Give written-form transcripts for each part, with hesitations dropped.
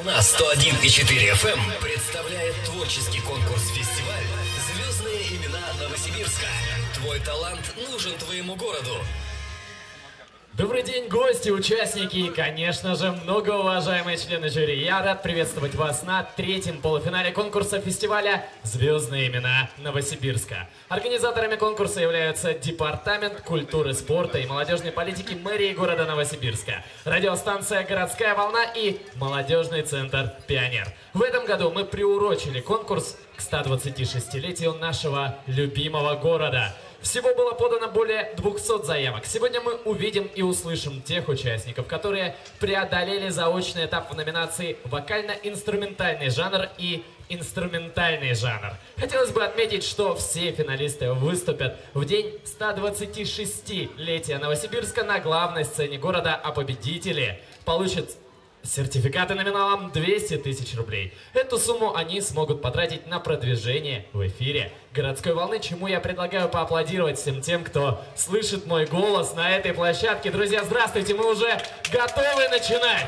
Волна 101,4 FM представляет творческий конкурс-фестиваль «Звездные имена Новосибирска». Твой талант нужен твоему городу. Добрый день, гости, участники и, конечно же, многоуважаемые члены жюри. Я рад приветствовать вас на третьем полуфинале конкурса фестиваля «Звездные имена Новосибирска». Организаторами конкурса являются Департамент культуры, спорта и молодежной политики мэрии города Новосибирска, радиостанция «Городская волна» и молодежный центр «Пионер». В этом году мы приурочили конкурс к 126-летию нашего любимого города. Всего было подано более 200 заявок. Сегодня мы увидим и услышим тех участников, которые преодолели заочный этап в номинации «Вокально-инструментальный жанр» и «Инструментальный жанр». Хотелось бы отметить, что все финалисты выступят в день 126-летия Новосибирска на главной сцене города, а победители получат сертификаты номиналом 200 тысяч рублей. Эту сумму они смогут потратить на продвижение в эфире городской волны, чему я предлагаю поаплодировать всем тем, кто слышит мой голос на этой площадке. Друзья, здравствуйте, мы уже готовы начинать.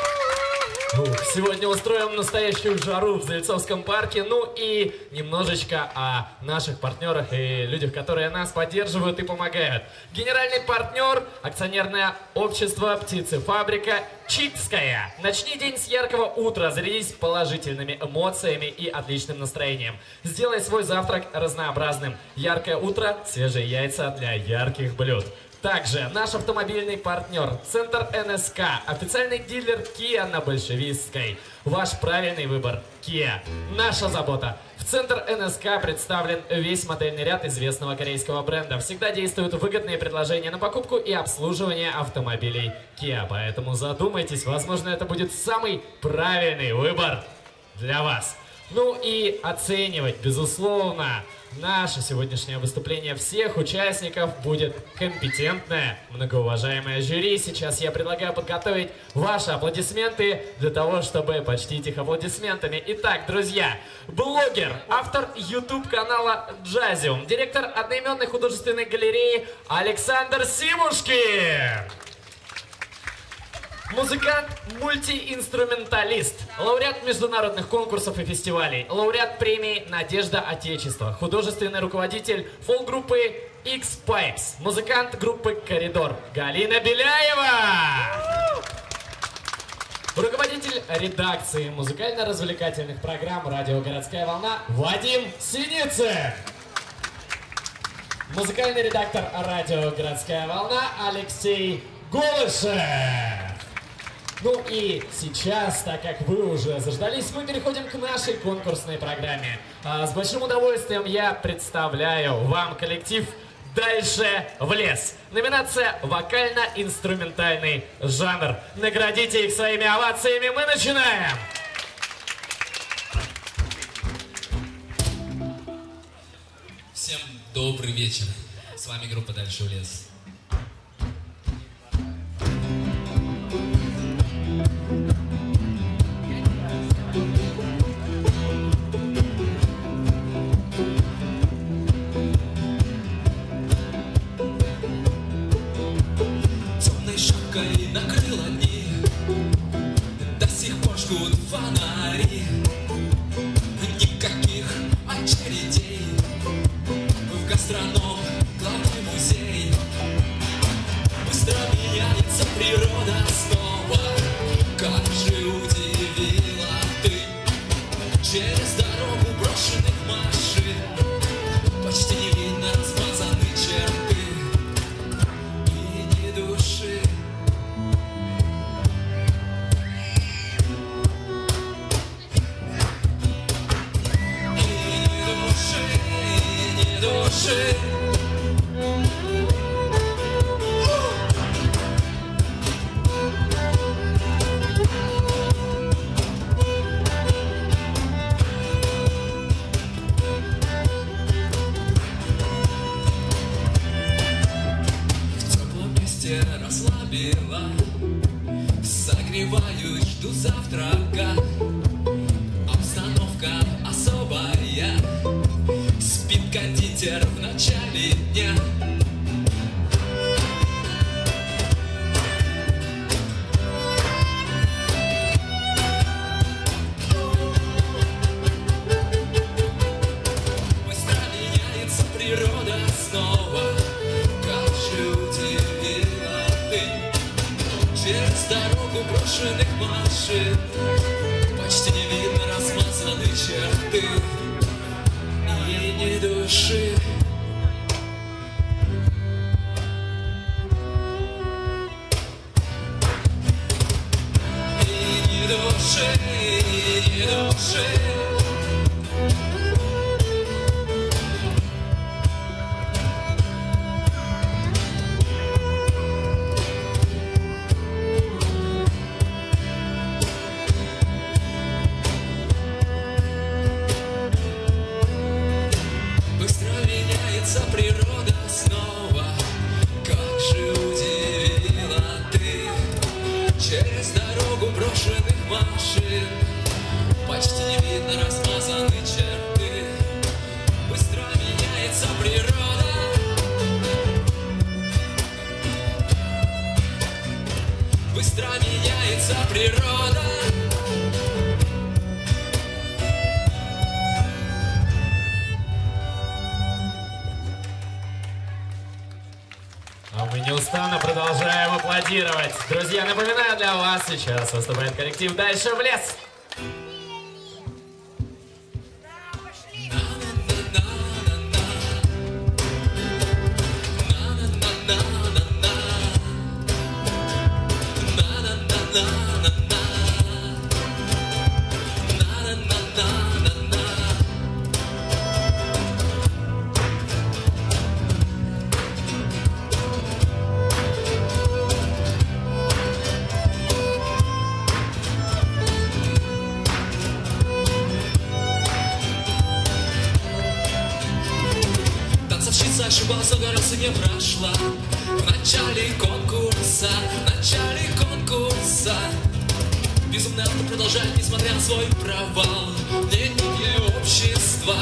Сегодня устроим настоящую жару в Зальцовском парке. Ну и немножечко о наших партнерах и людях, которые нас поддерживают и помогают. Генеральный партнер – акционерное общество «Птицефабрика» Читская. Начни день с яркого утра, зарядись положительными эмоциями и отличным настроением. Сделай свой завтрак разнообразным. Яркое утро – свежие яйца для ярких блюд. Также наш автомобильный партнер Центр НСК, официальный дилер Kia на Большевистской. Ваш правильный выбор Kia. Наша забота. В Центр НСК представлен весь модельный ряд известного корейского бренда. Всегда действуют выгодные предложения на покупку и обслуживание автомобилей Kia. Поэтому задумайтесь, возможно, это будет самый правильный выбор для вас. Ну и оценивать, безусловно, наше сегодняшнее выступление всех участников будет компетентное, многоуважаемое жюри. Сейчас я предлагаю подготовить ваши аплодисменты для того, чтобы почтить их аплодисментами. Итак, друзья, блогер, автор YouTube-канала Джазиум, директор одноименной художественной галереи Александр Симушкин. Музыкант, мультиинструменталист, лауреат международных конкурсов и фестивалей, лауреат премии «Надежда Отечества», художественный руководитель фолк-группы X-Pipes, музыкант группы «Коридор» Галина Беляева, руководитель редакции музыкально-развлекательных программ «Радио Городская волна» Вадим Синицын, музыкальный редактор «Радио Городская волна» Алексей Голышев. Ну и сейчас, так как вы уже заждались, мы переходим к нашей конкурсной программе. С большим удовольствием я представляю вам коллектив «Дальше в лес». Номинация «Вокально-инструментальный жанр». Наградите их своими овациями. Мы начинаем! Всем добрый вечер. С вами группа «Дальше в лес». Накрыло дни, до сих пор жгут фонари, никаких очередей в гастроном, главный музей. Быстро меняется природа снова, как же удивила ты. Через дорогу брошенных машин почти не видно смазанные черты и ни души. Души. В теплом месте расслабила, согреваюсь, жду завтрака. Обстановка особая, спит кондитер в начале дня. брошенных машин. Почти не видно размазаны черты и ни души. И ни души, и ни души. Природа снова, как же удивила ты. Через дорогу брошенных машин почти не видно размазаны черты. Быстро меняется природа. Быстро меняется природа. Мы неустанно продолжаем аплодировать. Друзья, напоминаю для вас, сейчас выступает коллектив «Дальше в лес». Ошибался, горelse не прошла в начале конкурса. Безумный автор продолжает, несмотря на свой провал. Мнение общества,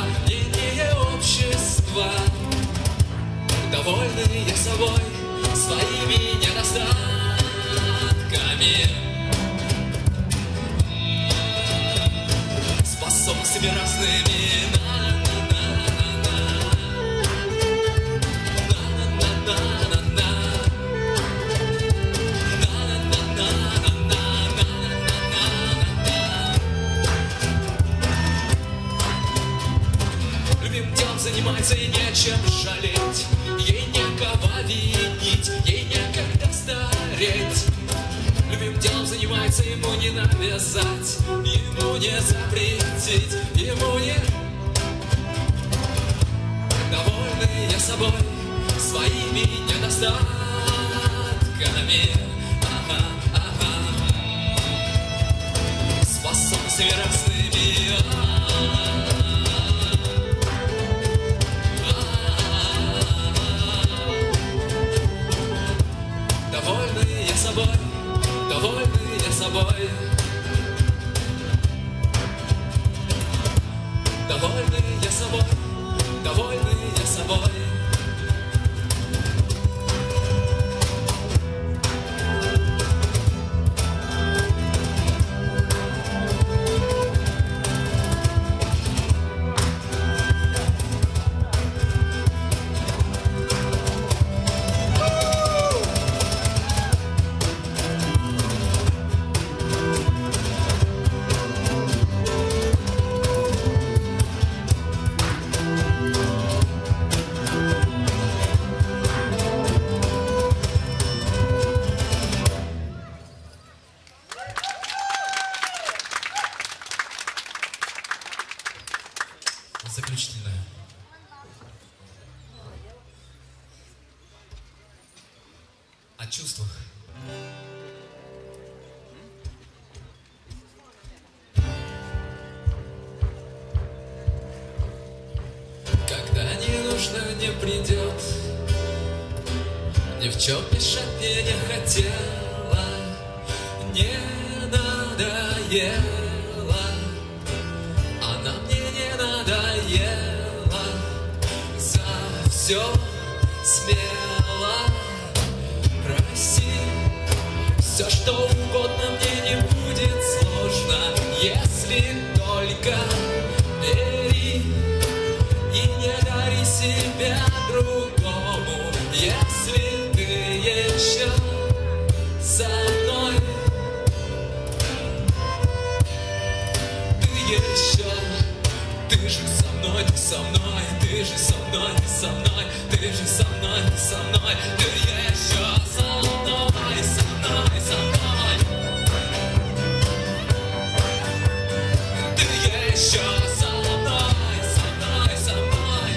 довольные собой, своими недостатками. Способностями разными. Занимается и нечем жалеть, ей некого винить, ей некогда стареть. Любимым делом занимается, ему не навязать, ему не запретить, ему не... Довольные собой, своими недостатками. Способностями разными. Довольные собой, довольные собой. Довольные собой, довольные собой. Заключительное. О чувствах. Когда не нужно, не придет, ни в чем мешать мне не хотела, не надоело. Все смело проси, все что угодно, мне не будет сложно, если только бери и не дари себя другому, если ты еще со мной. мной, ты со мной, ты же со мной, ты со мной, ты же со мной, ты со мной, ты еще со мной, со мной, со мной. Ты еще со мной, со мной, со мной.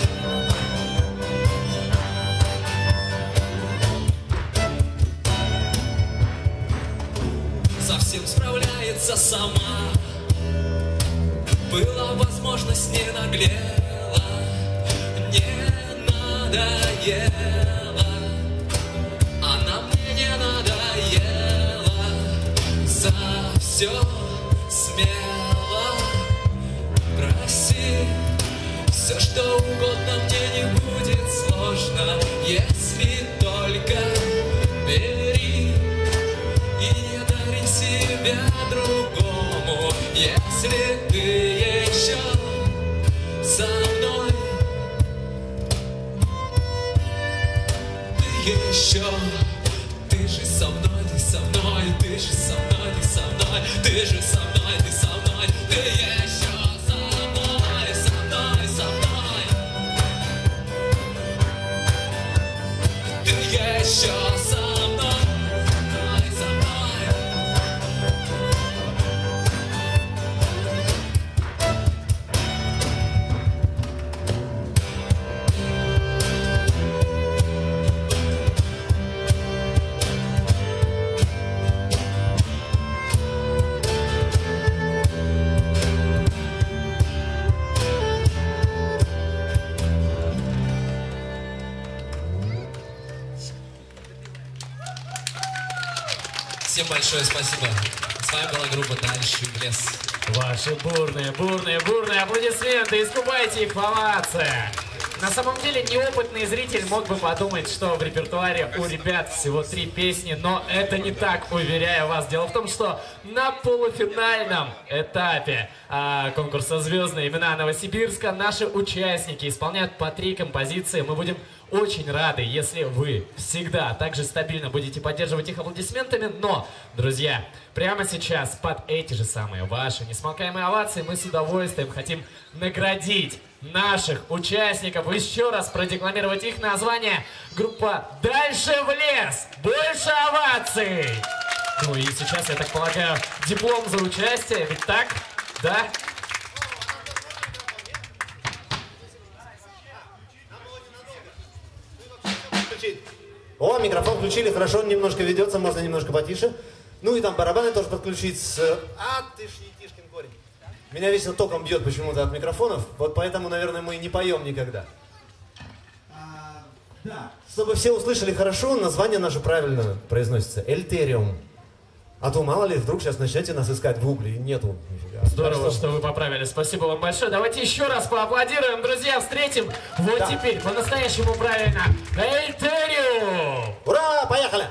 Совсем справляется сама. Была возможность, не наглела, не надоела. Она мне не надоела. За все смело проси. Все, что угодно, мне не будет сложно, если только бери. И не дари себя другому, если ты еще со мной. Ты еще, ты же со мной, ты со мной, ты же со мной, ты со мной, ты же со мной, ты со мной, ты еще со мной, со мной, со мной. Ты еще со мной. Всем большое спасибо. С вами была группа «Дальше в лес». Ваши бурные аплодисменты, искупайте их в овациях. На самом деле неопытный зритель мог бы подумать, что в репертуаре у ребят всего 3 песни, но это не так, уверяю вас. Дело в том, что на полуфинальном этапе конкурса «Звездные имена Новосибирска» наши участники исполняют по 3 композиции. Мы будем очень рады, если вы всегда так же стабильно будете поддерживать их аплодисментами. Но, друзья, прямо сейчас под эти же самые ваши несмолкаемые овации мы с удовольствием хотим наградить наших участников, еще раз продекламировать их название. Группа «Дальше в лес». Больше оваций! Ну и сейчас, я так полагаю, диплом за участие, ведь так? Да? О, микрофон включили, хорошо, он немножко ведется, можно немножко потише. Ну и там барабаны тоже подключить с... А, ты ж етишкин корень. Меня вечно током бьет почему-то от микрофонов, вот поэтому, наверное, мы не поем никогда. Да. Чтобы все услышали хорошо, название наше правильно произносится. Эльтериум. А то, мало ли, вдруг сейчас начнете нас искать в гугле, и нету. Здорово, что вы поправили. Спасибо вам большое. Давайте еще раз поаплодируем, друзья. Встретим вот да. Теперь по-настоящему правильно. Эльтериум! Ура! Поехали!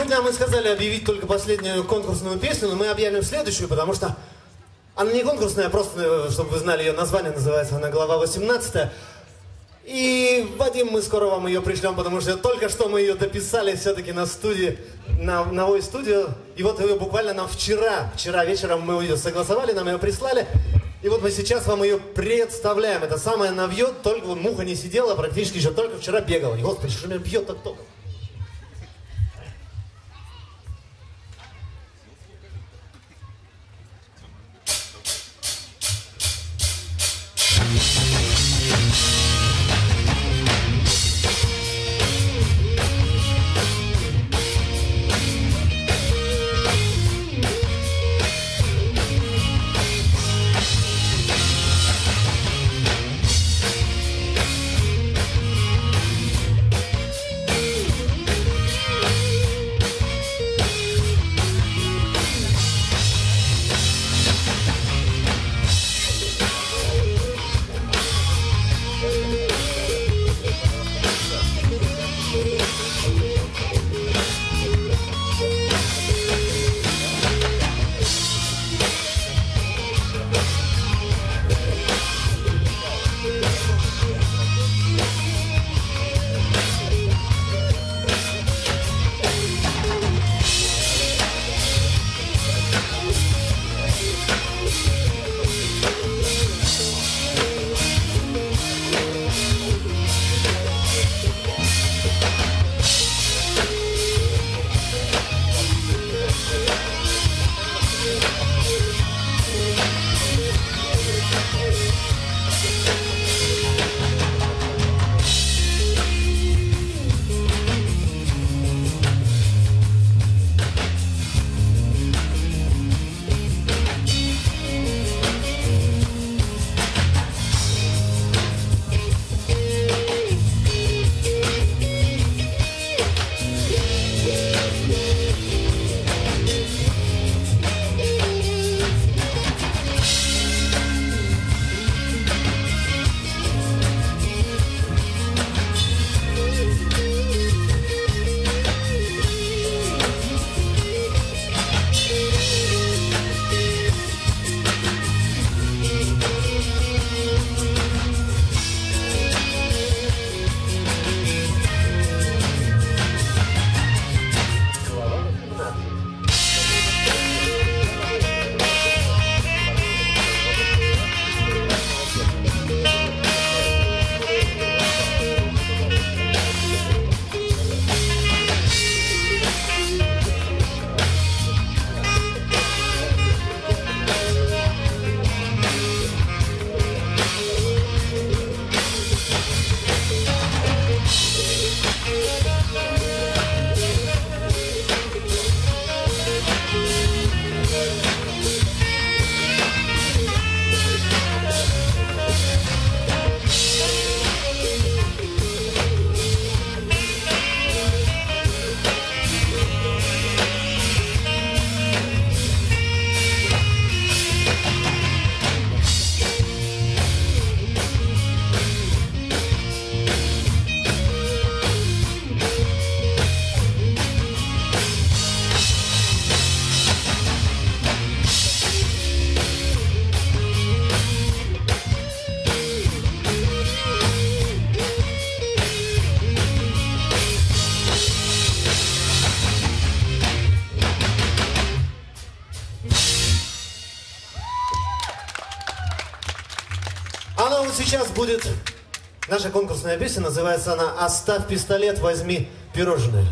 Сегодня мы сказали объявить только последнюю конкурсную песню, но мы объявим следующую, потому что она не конкурсная, просто, чтобы вы знали, ее название называется, она глава 18. И, Вадим, мы скоро вам ее пришлем, потому что только что мы ее дописали все-таки на студии, на Voice Studio. И вот ее буквально нам вчера вечером мы ее согласовали, нам ее прислали. И вот мы сейчас вам ее представляем. Это самое навье, только вот муха не сидела, практически еще только вчера бегала. И, господи, что меня бьет так током? Сейчас будет наша конкурсная песня, называется она «Оставь пистолет, возьми пирожное».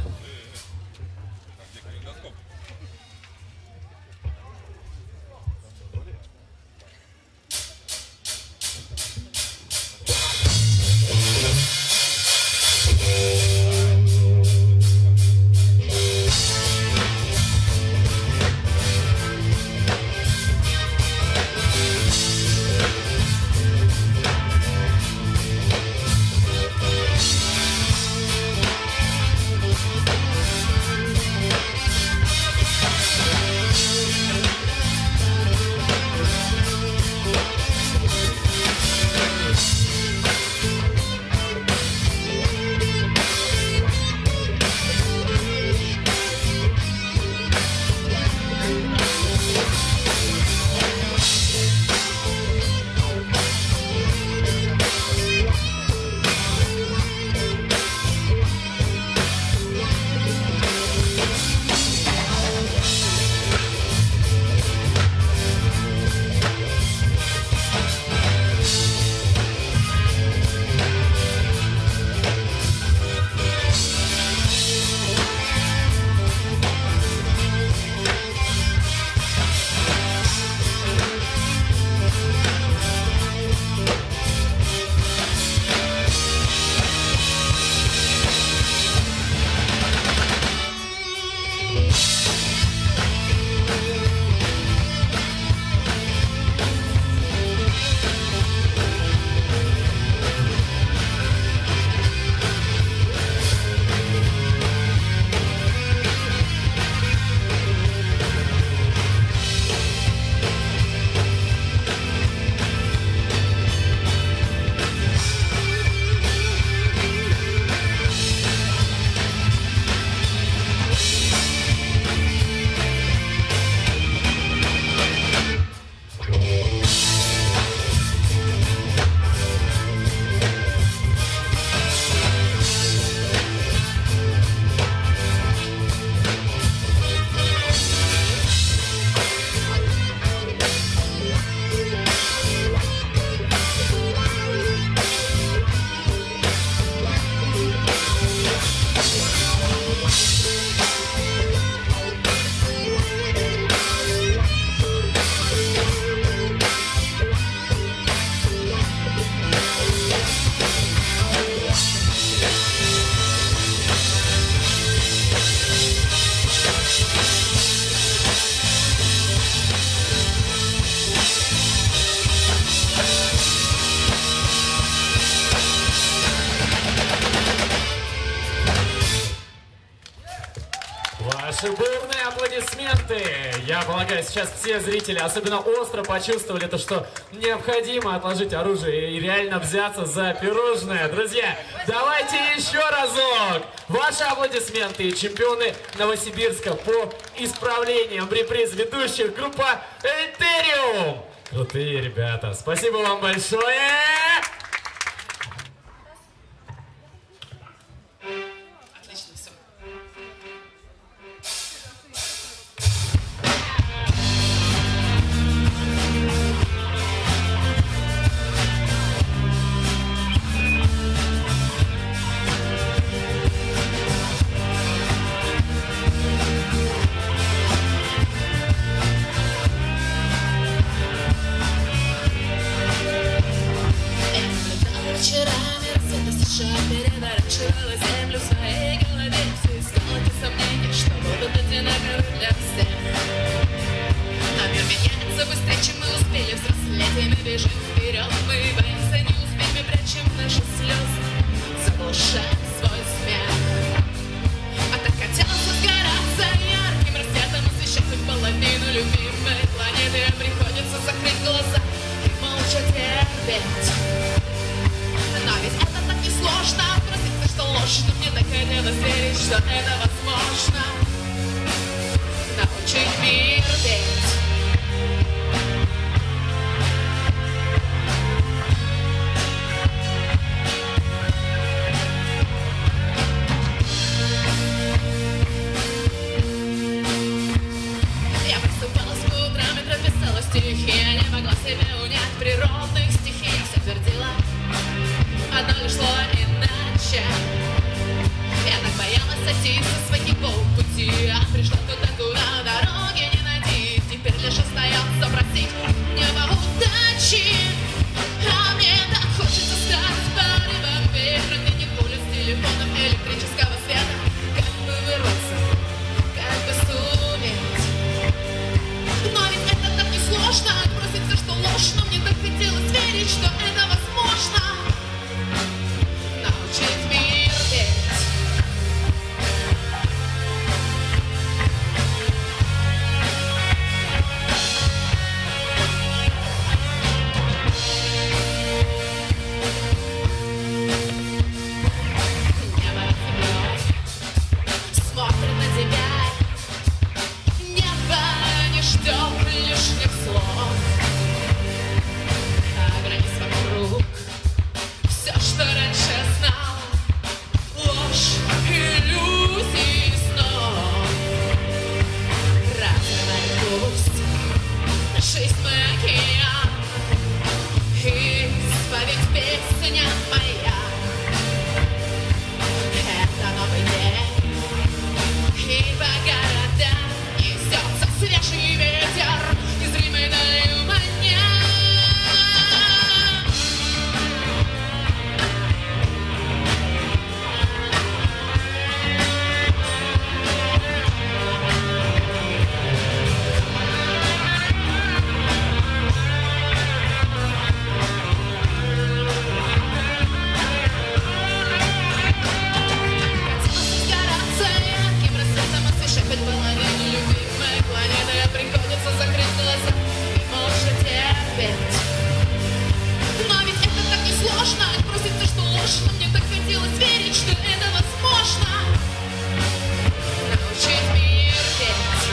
Ваши бурные аплодисменты. Я полагаю, сейчас все зрители особенно остро почувствовали то, что необходимо отложить оружие и реально взяться за пирожное. Друзья, давайте еще разок. Ваши аплодисменты и чемпионы Новосибирска по исправлениям реприз ведущих группа Этериум. Крутые ребята. Спасибо вам большое. Отлично, все. Вечерами рассвета США переворачивала землю в своей голове. Все искала те сомнения, что будут одинаковы для всех. Но мир меняется быстрее, чем мы успели взрослеть, и мы бежим вперед. Мы боимся не успеть, мы прячем наши слезы, заглушаем свой смех. А так хотелось сгораться ярким рассветом, освещать хоть половину любимой планеты. Приходится закрыть глаза и молча терпеть. Но ведь это так несложно, простите, что ложь, но мне так хотелось верить, что это возможно. Научить мир петь. Я просыпалась по утрам и прописала стихи. Я не могла себе унять природных стихий. Я все твердила, одно лишь слово иначе. Я так боялась сойти со своего пути, а пришла туда, куда дороги не найти. Теперь лишь остается просить неба удачи. А мне так хочется стать порывом ветра. Мне не пулю с телефонов электрического света. Как бы вырваться, как бы суметь. Но ведь это так несложно, отбросить все, что ложь. Но мне так хотелось верить, что это возможно. Научить мир петь. Небо смотрит на тебя. Небо не ждет лишних слов. А границ вокруг все, что раньше знал, ложь, иллюзий, снов. Разрывай пусть, жизнь мой океан, исповедь песня моя. Это новый день, и по городам несется свежий ветер, незримой далью маня. Сгораться ярким рассветом, освещать хоть половину любимой планеты. Приходится закрыть глаза и молча терпеть. Но ведь это так несложно, отбросить что ложь. Но мне так хотелось верить, что это возможно. Научить мир петь.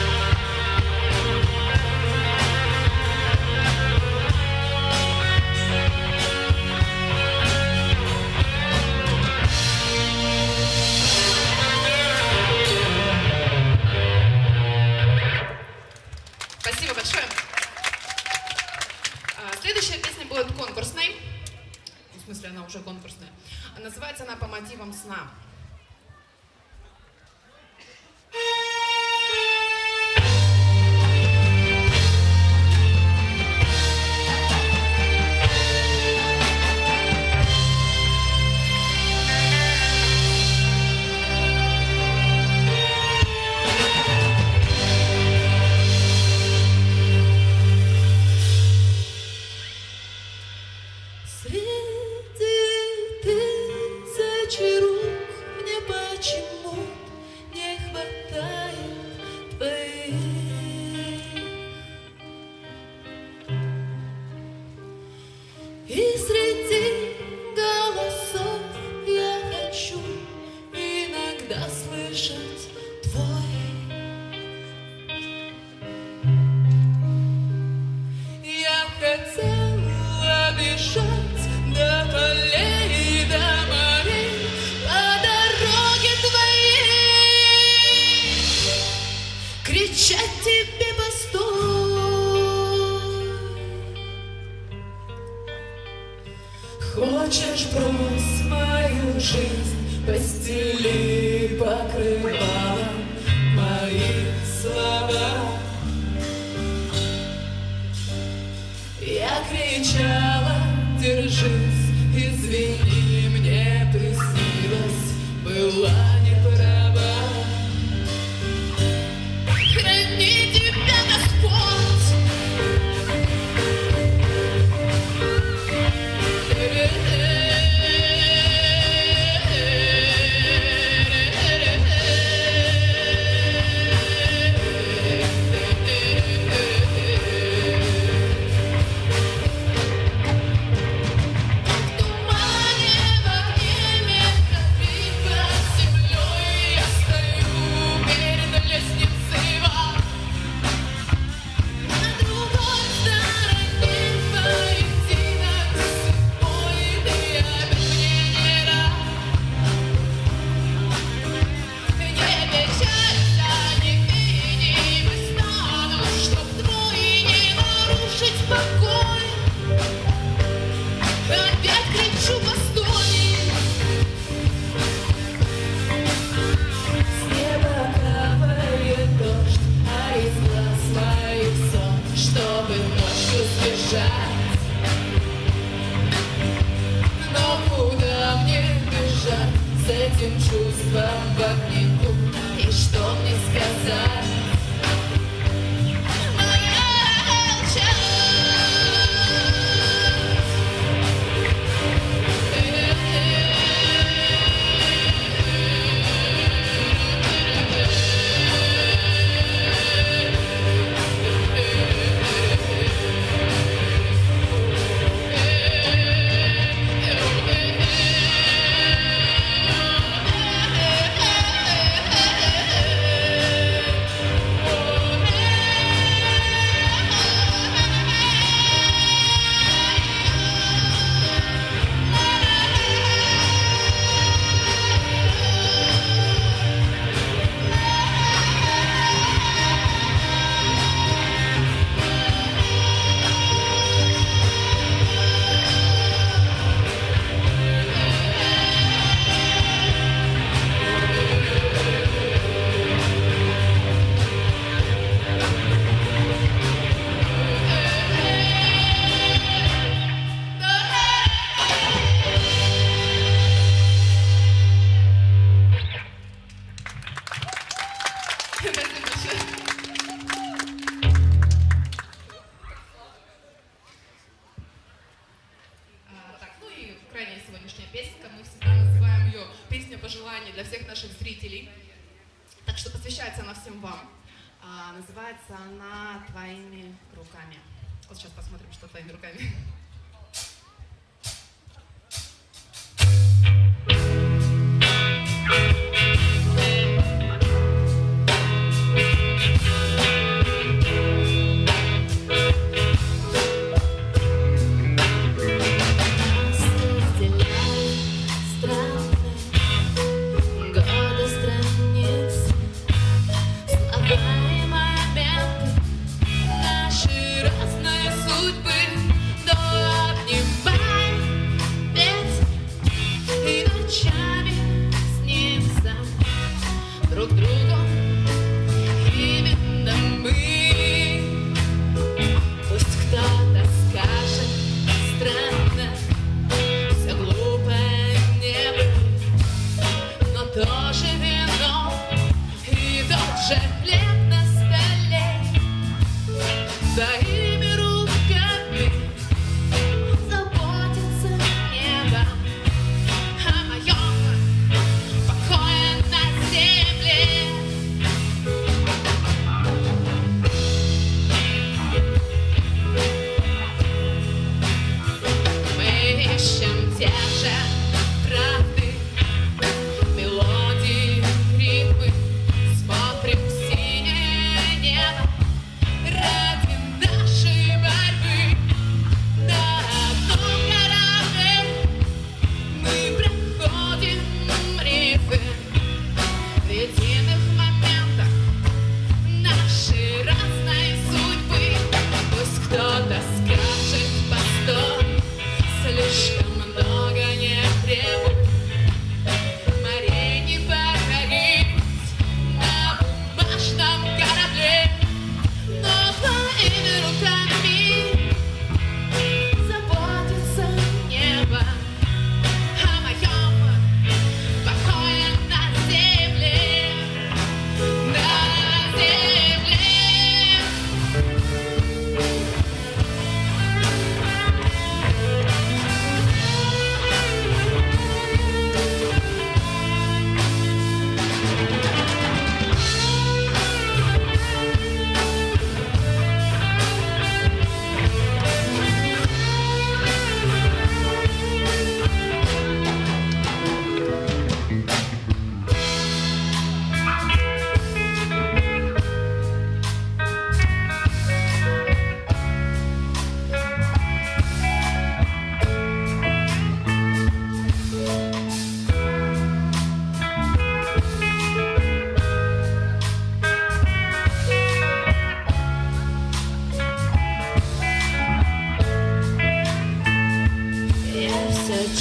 Спасибо большое. Следующая песня будет конкурсной. В смысле, она уже конкурсная. Называется она «По мотивам сна». Среди тысячи рук мне почему не хватает И среди голосов я хочу иногда слышать твой. Я хотела бежать до полей и до морей по дороге твоей, кричать тебе постой. Хочешь, брось мою жизнь, постели покрывалом мои слова. Я кричала, держись, извини, мне приснилось, была не права. Храни тебя Господь. Чувством в обнимку, и что мне сказать? Для всех наших зрителей. Так что посвящается она всем вам. Называется она «Твоими руками». Вот сейчас посмотрим, что твоими руками. Наши разные судьбы.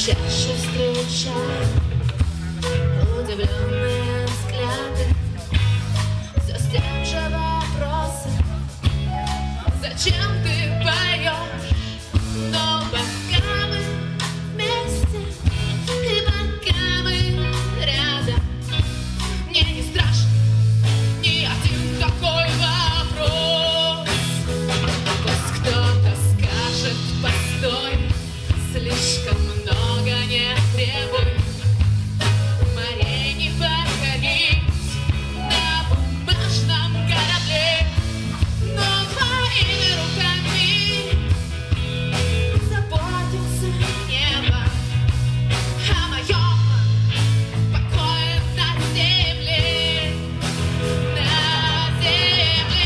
чаще встречаю удивленные взгляды, все с тем же вопросом: зачем ты поешь? Но пока мы вместе и пока мы рядом, мне не страшно ни один такой вопрос. Пусть кто-то скажет: постой, слишком много не требуй, морей не покорить на бумажном корабле, но твоими руками заботится небо о моем покое на земле, на земле.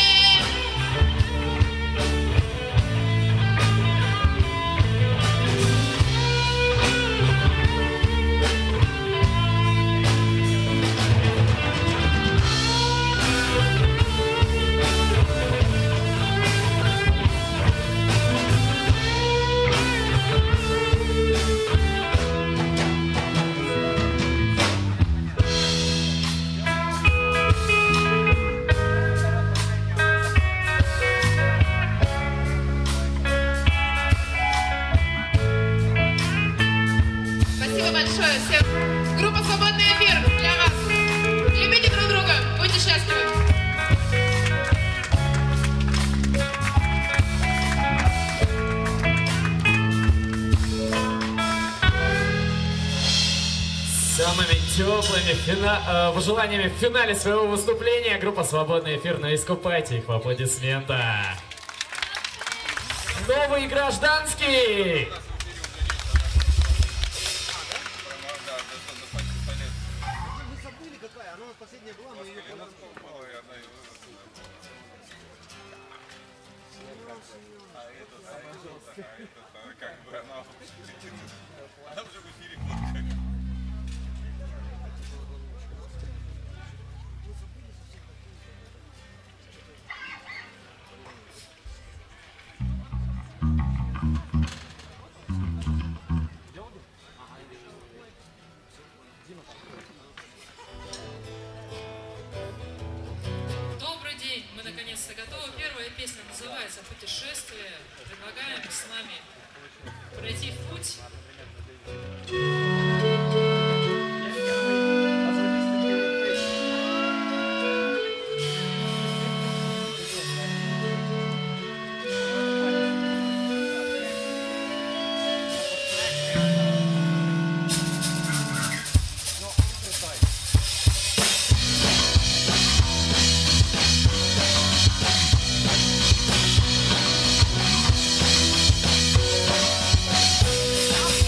Спасибо большое всем. Группа «Свободный эфир» для вас. Любите друг друга, будьте счастливы. Самыми теплыми пожеланиями в финале своего выступления группа «Свободный эфир», но искупайте их в аплодисментах. Новый гражданский! Добрый день, мы наконец-то готовы. Первая песня называется «Путешествие». Предлагаем с нами пройти в путь. Thank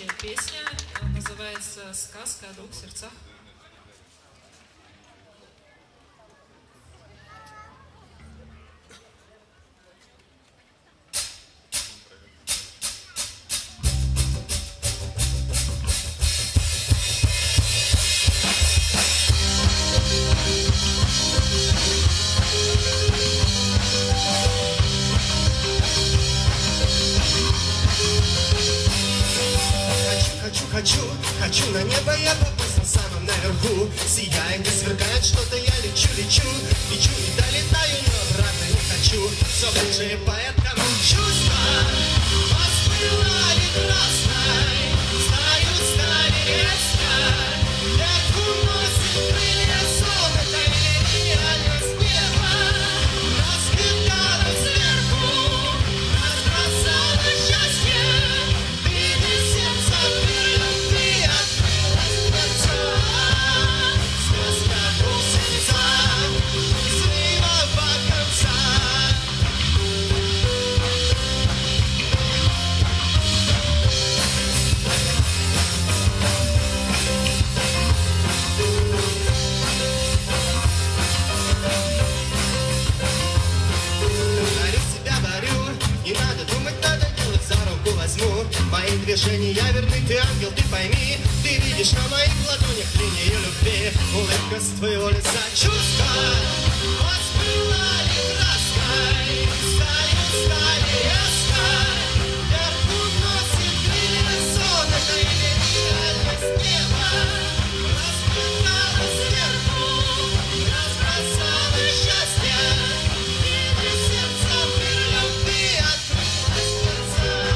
следующая песня называется «Сказка о двух сердцах». Хочу на небо я попасть на самом наверху. Сияет и сверкает что-то, я лечу и долетаю, но обратно не хочу. Все ближе и поэтому чувства воспылали красной. Знаю, стали резко, как уносит крылья золота или реальность неба. Раскидала сверху, разбросала счастье. Мои движения верны, ты ангел, ты пойми. Ты видишь на моих ладонях линию любви. Улыбка с твоего лица, чувства воспылали краской. Стали резко, вверх уносит крылья золота или реальность неба. Распылала сверху, разбросала счастье. Види сердца, мир любви открылась глаза.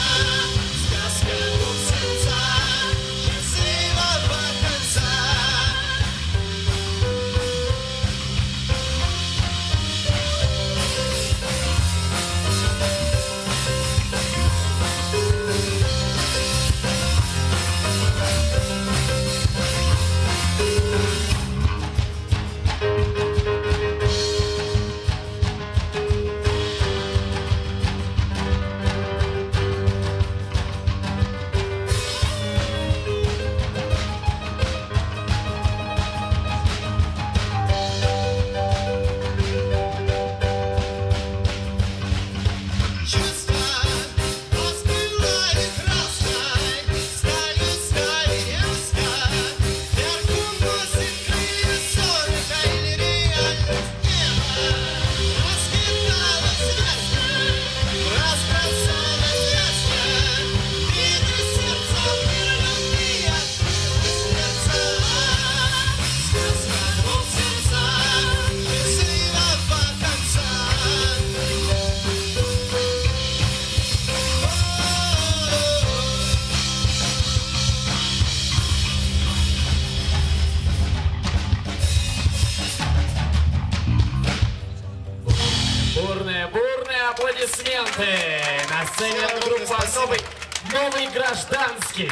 Аплодисменты! На сцене группа «Новый гражданский».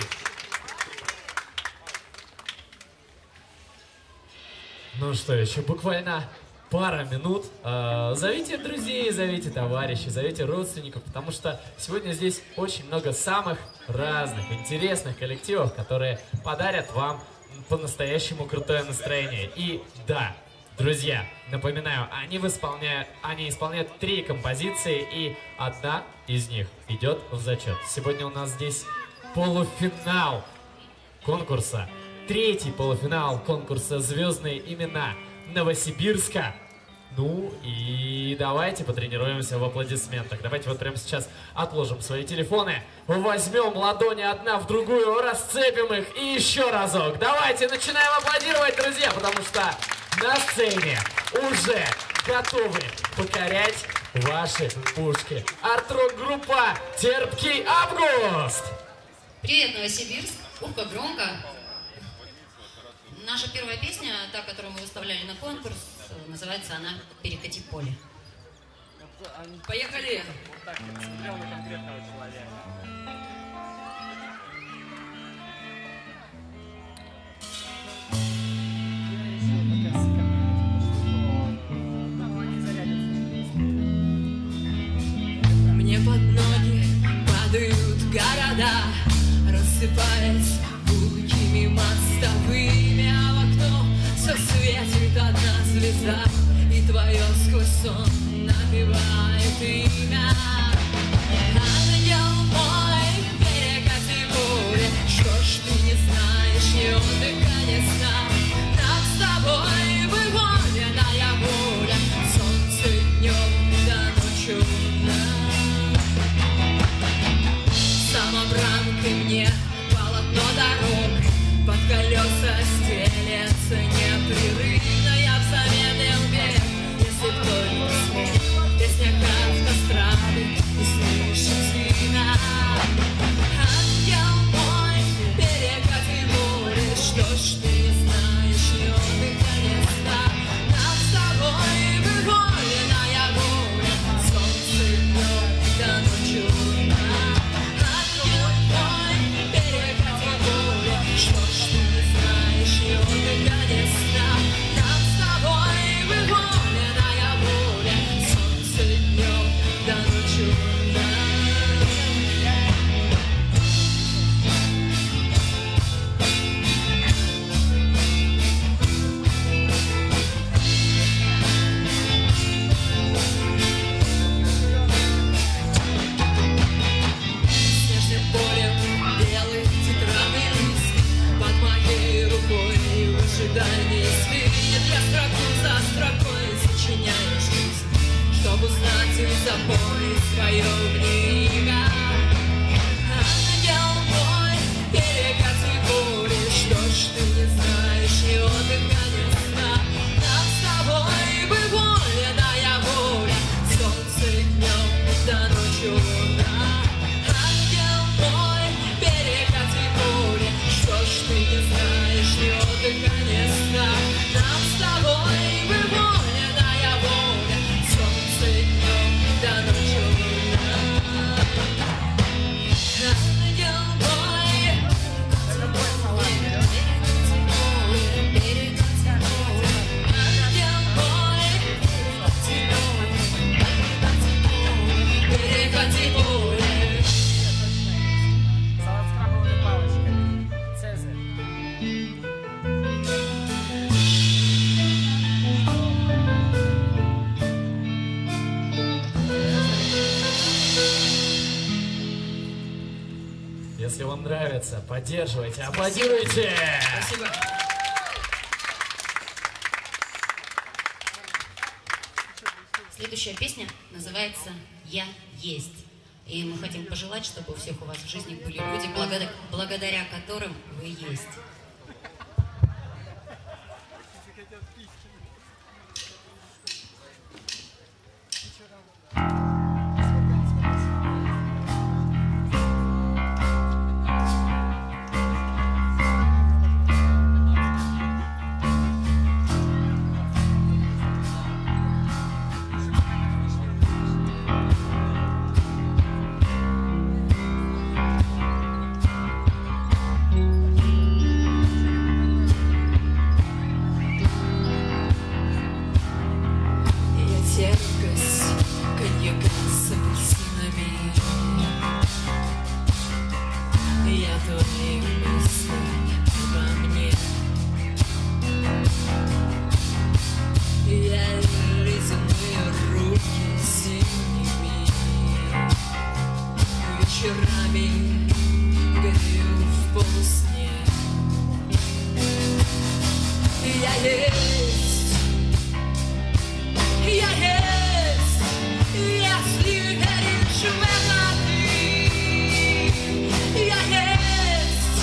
Ну что, еще буквально пара минут. Зовите друзей, зовите товарищей, зовите родственников, потому что сегодня здесь очень много самых разных, интересных коллективов, которые подарят вам по-настоящему крутое настроение. И да, друзья, напоминаю, они исполняют 3 композиции, и одна из них идет в зачет. Сегодня у нас здесь полуфинал конкурса, 3-й полуфинал конкурса «Звездные имена Новосибирска». Ну и давайте потренируемся в аплодисментах. Давайте вот прямо сейчас отложим свои телефоны, возьмем ладони одна в другую, расцепим их и еще разок. Давайте начинаем аплодировать, друзья, потому что на сцене уже готовы покорять ваши пушки. Арт-рок-группа «Терпкий август». Привет, Новосибирск. Ухо громко. Наша первая песня, та, которую мы выставляли на конкурс, называется она «Перекати поле». Поехали! Вот так вот, смотрел на конкретного человека. Мне под ноги падают города, просыпаясь гулкими мостовыми, а в окно все светит одна звезда, и твое сквозь сон напевает имя. Ангел мой, перекати море, что ж ты не знаешь ни отдыха, ни сна? Нам с тобой выполненная воля, солнце днем до ночи луна. Самобранкой мне полотно дорог, под колеса стелется непрерывно. Я в замедлил бег, если б только смог, песня автострады и слышать имя. Ангел мой, перекати море, что ж ты не знаешь ни отдыха, ни сна? Нам с тобой выполненная воля, солнце днем до ночи луна. Ангел мой, перекати море, что ж ты не знаешь ни отдыха, ни сна? Нам с тобой выполненная воля, солнце днем до ночи луна. Снежным полем белый тетрадный лист под моей рукой в ожидании свинет. Я строку за строкой сочиняю жизнь, чтобы узнать и запомнить свое время. Ангел мой, перекати море, что ж ты не знаешь ни отдыха, ни сна? Нам с тобой выполненная воля, солнце днем до ночи луна. Ангел мой, перекати море, что ж ты не знаешь ни отдыха, ни сна? Нам с тобой выполненная воля, солнце днем до ночи луна. Ангел мой, перекати море, перекати море. Ангел мой, перекати море. Салат с крабовыми палочками. Цезарь. Если вам нравится, поддерживайте, аплодируйте! Спасибо. Следующая песня называется «Я есть». И мы хотим пожелать, чтобы у всех у вас в жизни были люди, благодаря которым вы есть. вечерами грею в полусне. Я есть, если веришь в это ты. Я есть,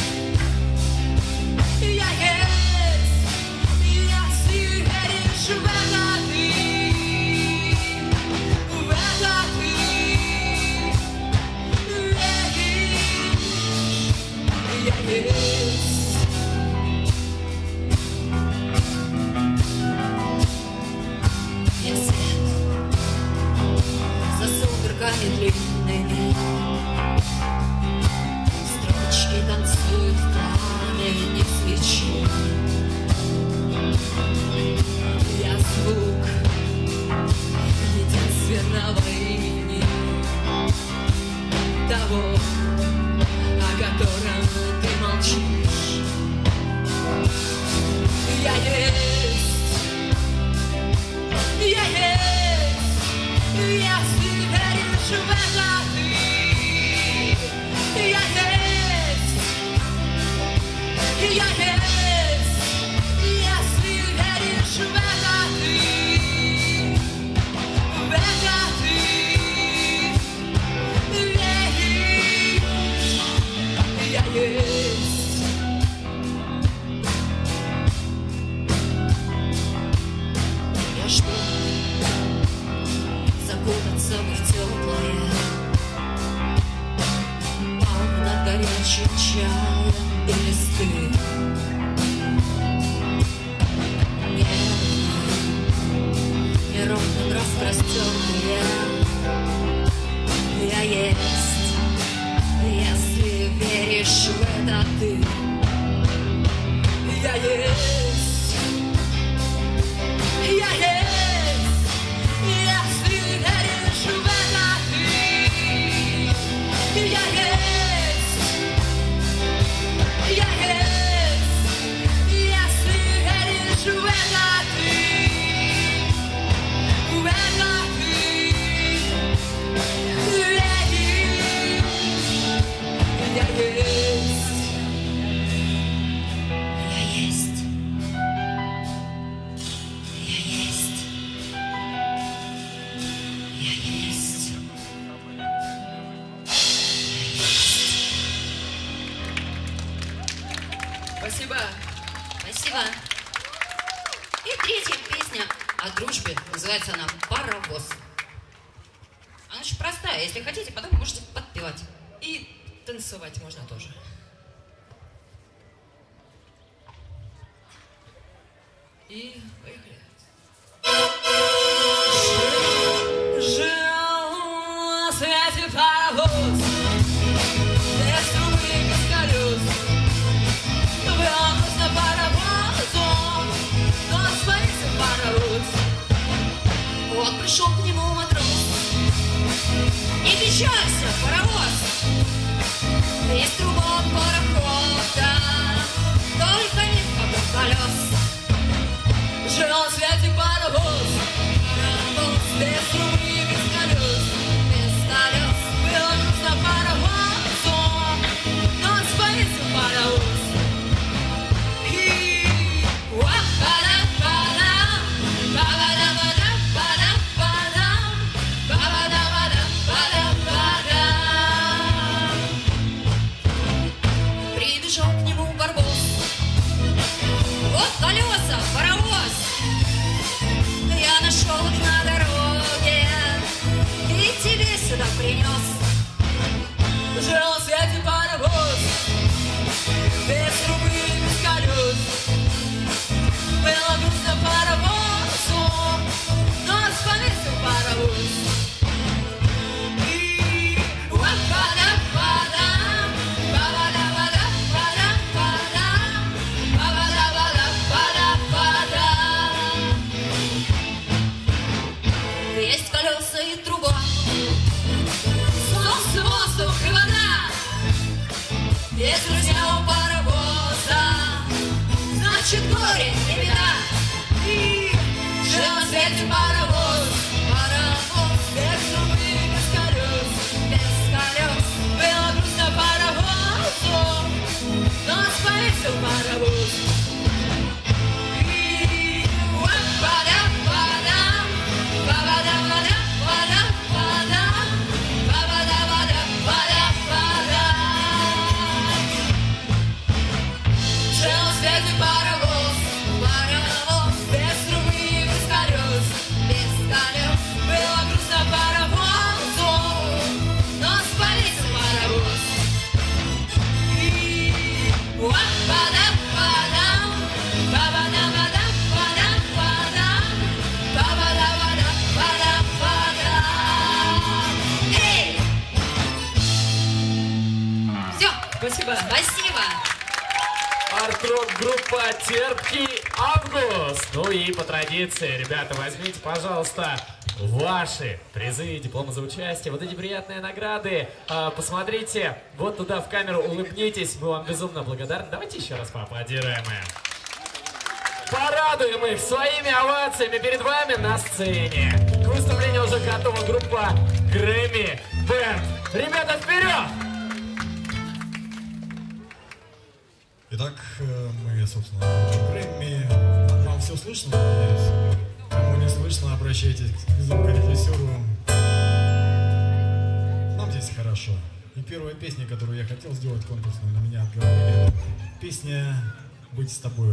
если веришь в это ты. В это ты веришь. Я есть. Я свет за сумерками длинными, строчки танцуют в пламени свечи. Я звук единственного имени, того, о котором веришь в это ты. Я есть, я есть, если веришь в это ты, в это ты, веришь, я есть. Я жду закутаться в теплое, пал над горячим чаем и листы. Неровным распростертые я есть, если веришь в это ты. Я есть, я есть, если веришь в это ты. Я есть, я есть, если веришь в это ты. В это ты веришь. Я есть, я есть, я есть, я есть. Спасибо. Спасибо. И третья песня о дружбе. Называется она «Паровоз». Она очень простая. Если хотите, потом можете подпевать. И танцевать можно тоже. И поехали. Жил на свете паровоз, без трубы и без колес. Вернулся паровозом, но остановился паровоз. Вот пришел к нему матрос. Не печалься, паровоз, без трубок парохода, только нет вокруг колес. Жил на свете паровоз, паровоз, без трубы и без колес, без колес. Было грустно паровозом, но остановился паровоз. Прибежал к нему барбос. Вот колеса, паровоз, я нашел их на дороге и тебе сюда принес. Жил в свете паровоз, без трубы и без колес. Было грустно паровозу, но остановился паровоз. И ва-па-да-па-дам, ба-ба-да-ба-да-па-дам, ба-ба-да-ба-да-па-дам. Есть колеса и труба, солнце, воздух и вода. Есть друзья у паровоза, значит горе не беда. И жил на свете паровоз, паровоз, без трубы и без колес, без колес. Было грустно паровозу, но остановился паровоз. И ва-па-да-па-дам, ба-ба-да-ба-да-па-да-па-дам, ба-ба-да-ба-да-па-да-па-дам. Жил на свете паровоз, паровоз, без трубы и без колес, без колес. Было грустно паровозу, но спалился паровоз. И ва-па-да-па-дам, ба-ба-да-ба-да-па-да-па-дам, ба-ба-да-ба-да-па-да-па-дам. Эй! Все. Спасибо. Спасибо. Арт-рок-группа «Терпкий август». Ну и по традиции, ребята, возьмите, пожалуйста, ваши призы, дипломы за участие, вот эти приятные награды. Посмотрите вот туда в камеру, улыбнитесь, мы вам безумно благодарны. Давайте еще раз поаплодируем им. Порадуем их своими овациями перед вами на сцене. К выступлению уже готова группа Грэмми Бэнд. Ребята, вперед! Итак, мы, собственно, Грэмми. Вам все слышно, надеюсь? Кому не слышно, обращайтесь к звукорежиссеру. Нам здесь хорошо. И первая песня, которую я хотел сделать конкурсную, на меня отговорили. Песня «Быть с тобою».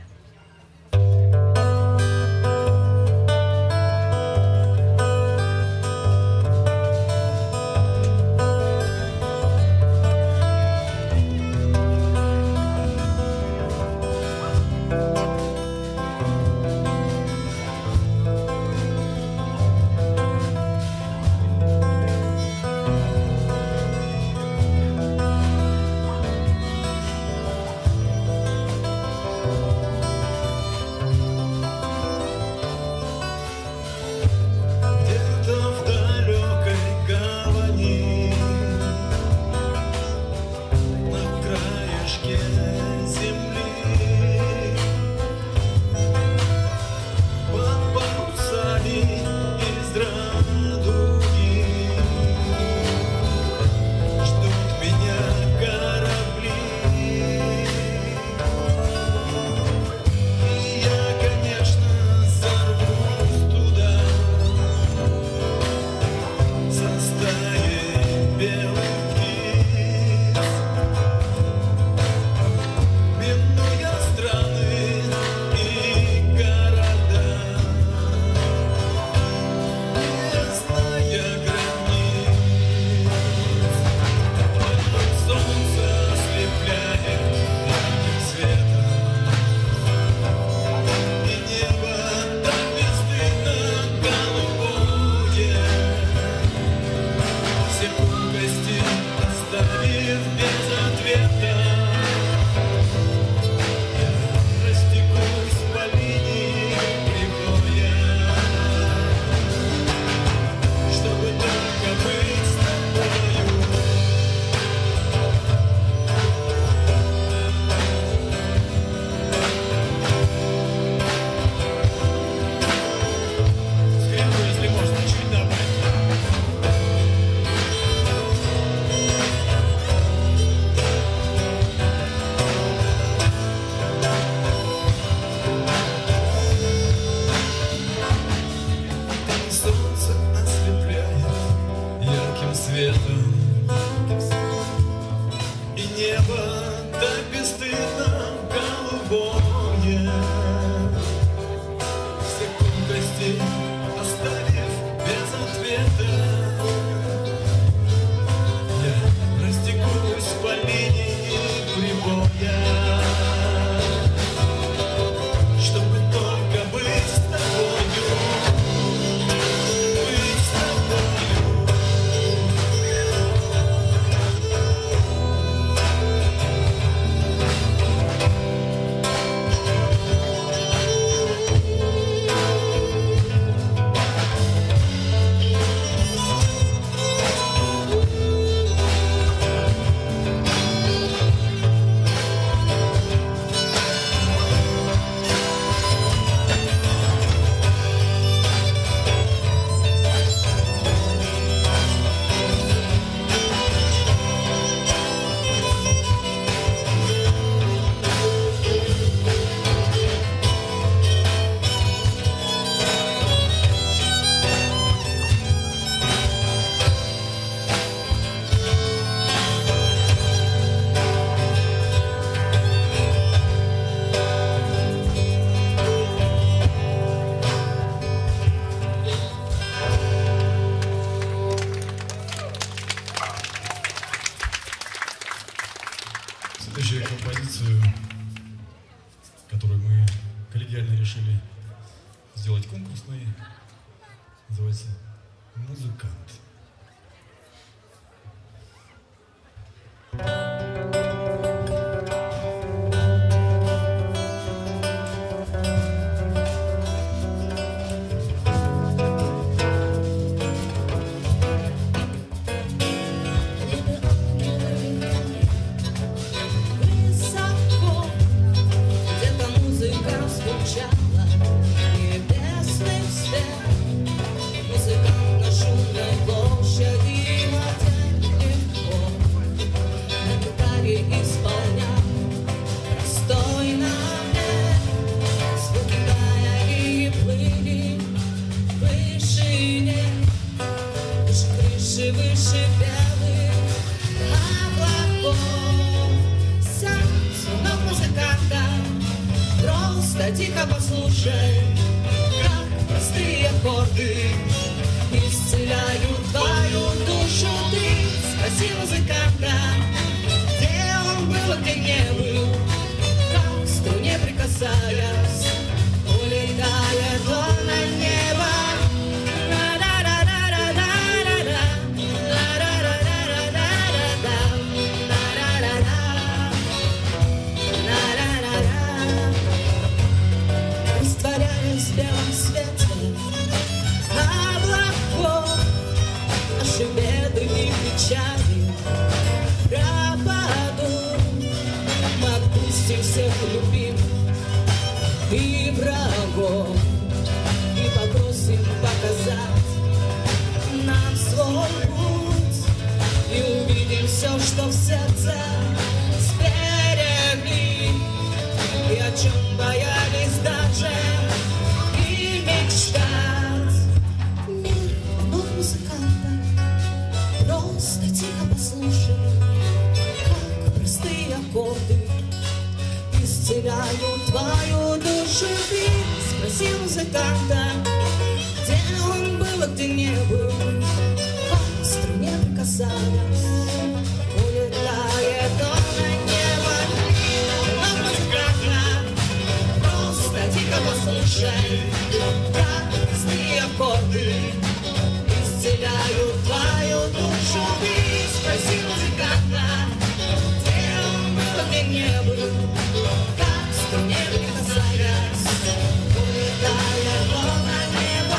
Следующую композицию, которую мы коллегиально решили сделать конкурсной, называется «Музыкант». Небесный свет, музыкант на шумной выше, выше белых облаков. Сядь на музыканта, просто тихо послушай, как простые аккорды исцеляют твою душу. Ты спроси музыканта, где он был, а где не был, как к струне прикасаясь, улетает он на небо. Растворяясь в белом свете облаков, наши беды и печали пропадут. Мы отпустим всех любимых и врагов и попросим показать нам свой путь, и увидим все, что в сердце сберегли, и о чем боялись даже и мечтать. Мир вновь музыканта, просто тихо послушай, как простые аккорды исцеляют твою душу. Ты спроси музыканта, где он был, а где не был, как к струне прикасаясь, улетает он на небо. Но музыканта, просто тихо послушай, как простые аккорды исцеляют твою душу. Ты спроси музыканта, где он был, а где не был, как к струне прикасаясь, улетает он на небо.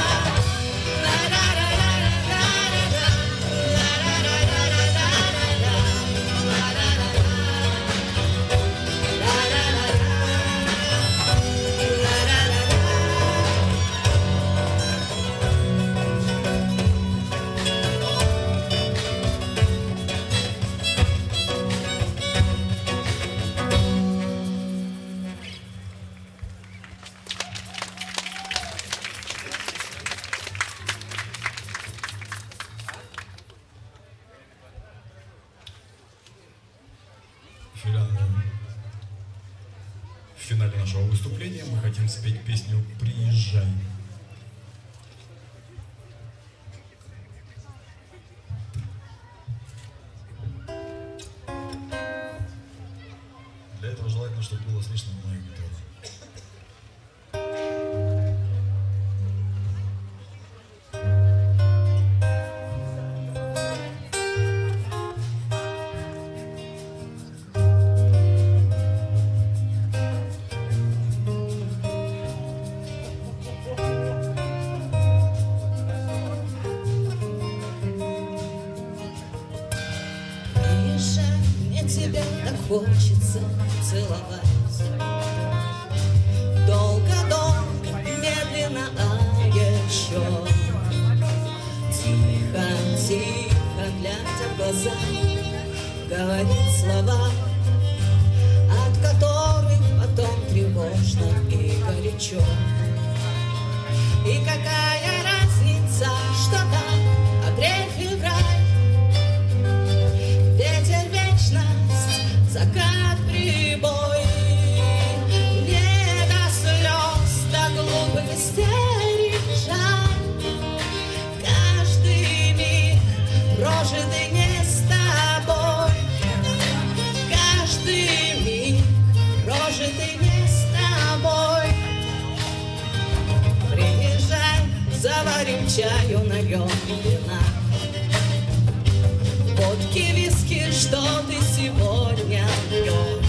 В финале нашего выступления мы хотим спеть песню «Приезжай». Для этого желательно, чтобы было слышно мою гитару. Тебя так хочется целовать долго-долго, медленно, а еще тихо-тихо, глядя в глаза, говорить слова, от которых потом тревожно и горячо. И какая разница, что там апрель-февраль, ветер вечность, закат прибой. Не до слез, до глупых истерик жаль. Каждый миг прожитый не с тобой. Каждый миг прожитый не с тобой. Приезжай, заварим чаю, нальем вина, водки, виски, что ты сегодня пьешь.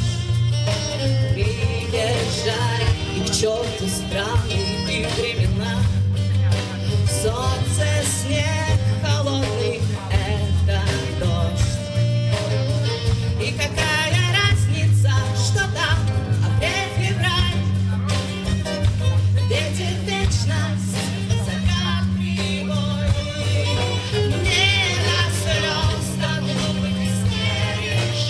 Приезжай, и к черту страны и времена. Солнце, снег, холодный — это дождь. И какая разница, что там апрель-февраль, ветер вечность, закат прибой. Не до слез, до глупых истерик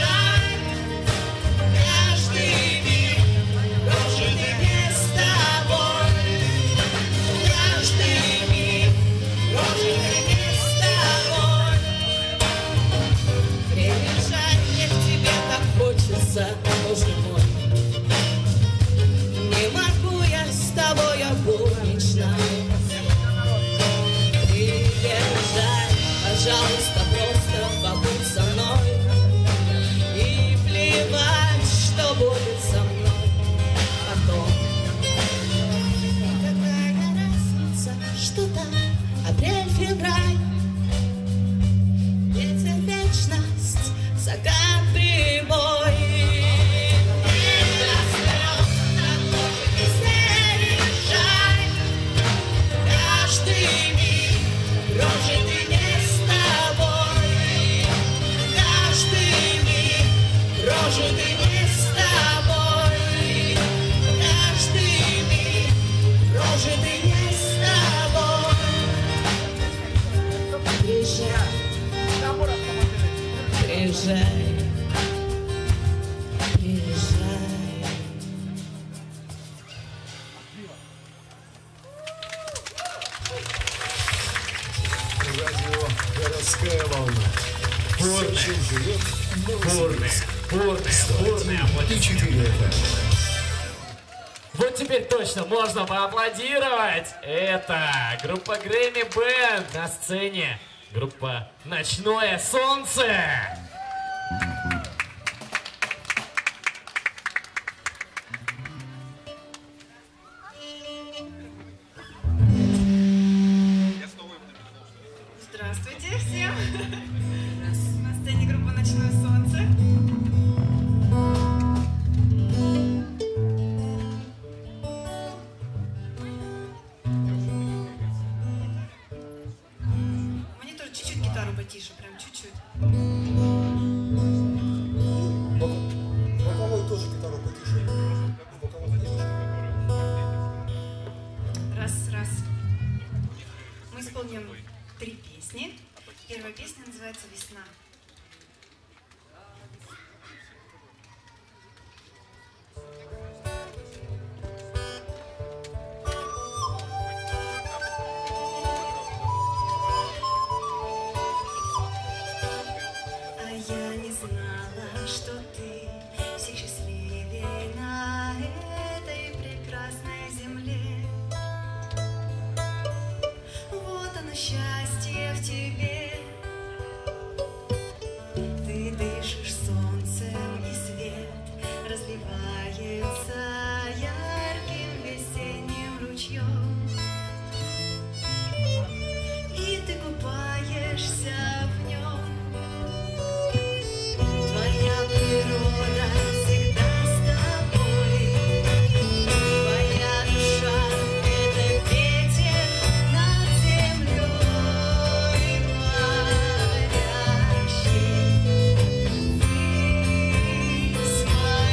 приезжай, приезжай. Радио «Городская волна». Бурные аплодисменты. Вот теперь точно можно поаплодировать. Это группа Грэмми Бэнд на сцене. Группа «Ночное солнце». Здравствуйте всем! На сцене группа «Ночное солнце». Мне тоже чуть-чуть гитару потише, прям чуть-чуть. Боковой тоже гитару потише. Раз. Мы исполним 3 песни. Первая песня называется «Весна». А я не знала, что ты всех счастливее на этой прекрасной земле. Вот оно счастье в тебе. Ты дышишь солнцем, и свет разливается ярким весенним ручьем. И ты купаешься в нем. Твоя природа всегда с тобой. Твоя душа — это ветер над землей парящий, ввысь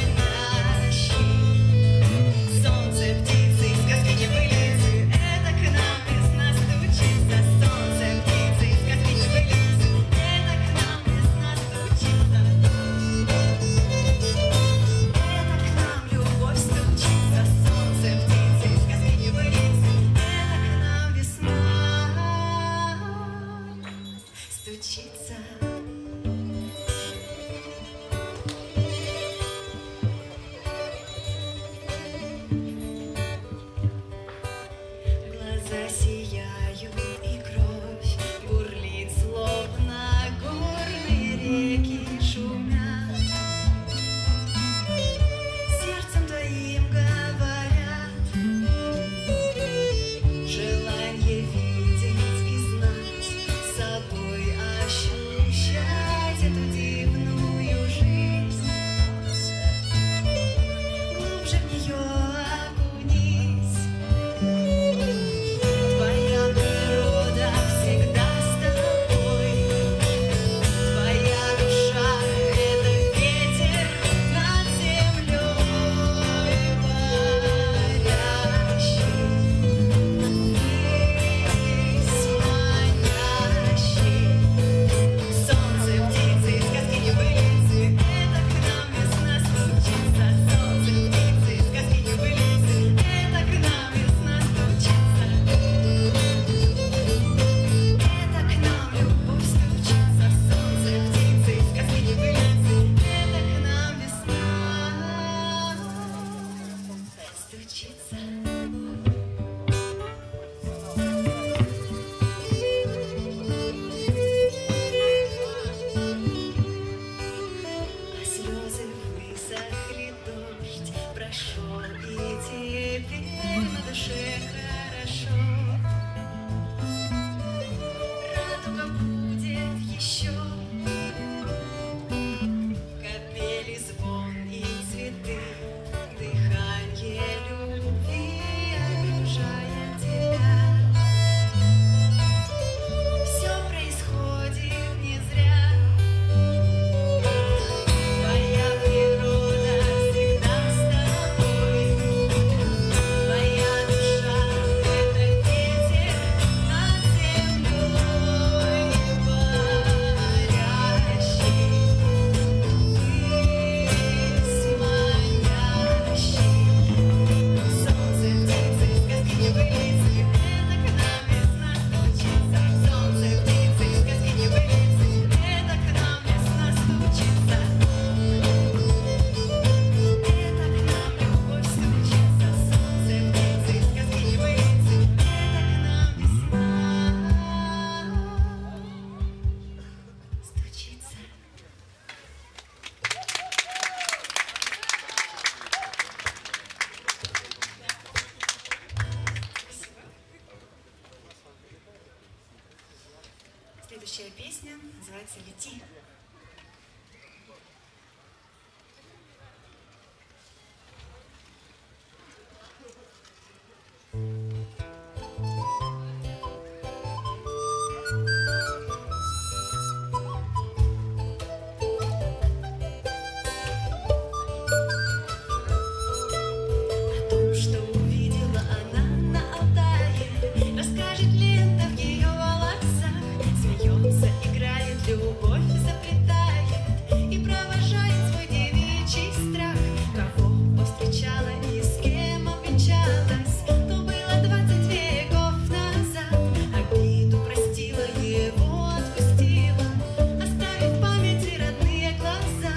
манящий. Солнце, птицы, сказки небылицы — это к нам весна стучится. Солнце, птицы, сказки небылицы — это к нам весна стучится. Это к нам любовь стучится. Солнце, птицы, сказки небылицы — это к нам весна стучится. Глаза сияют, и кровь бурлит, словно горные реки шумят. Сердцем твоим говорят желание видеть и знать, собой ощущать. называется «Лети». Расскажет лента в ее волосах, смеется, играет, любовь заплетает и провожает свой девичий страх. Кого повстречала и с кем обвенчалась, то было 20 веков назад. Обиду простила, его отпустила, оставив в памяти родные глаза.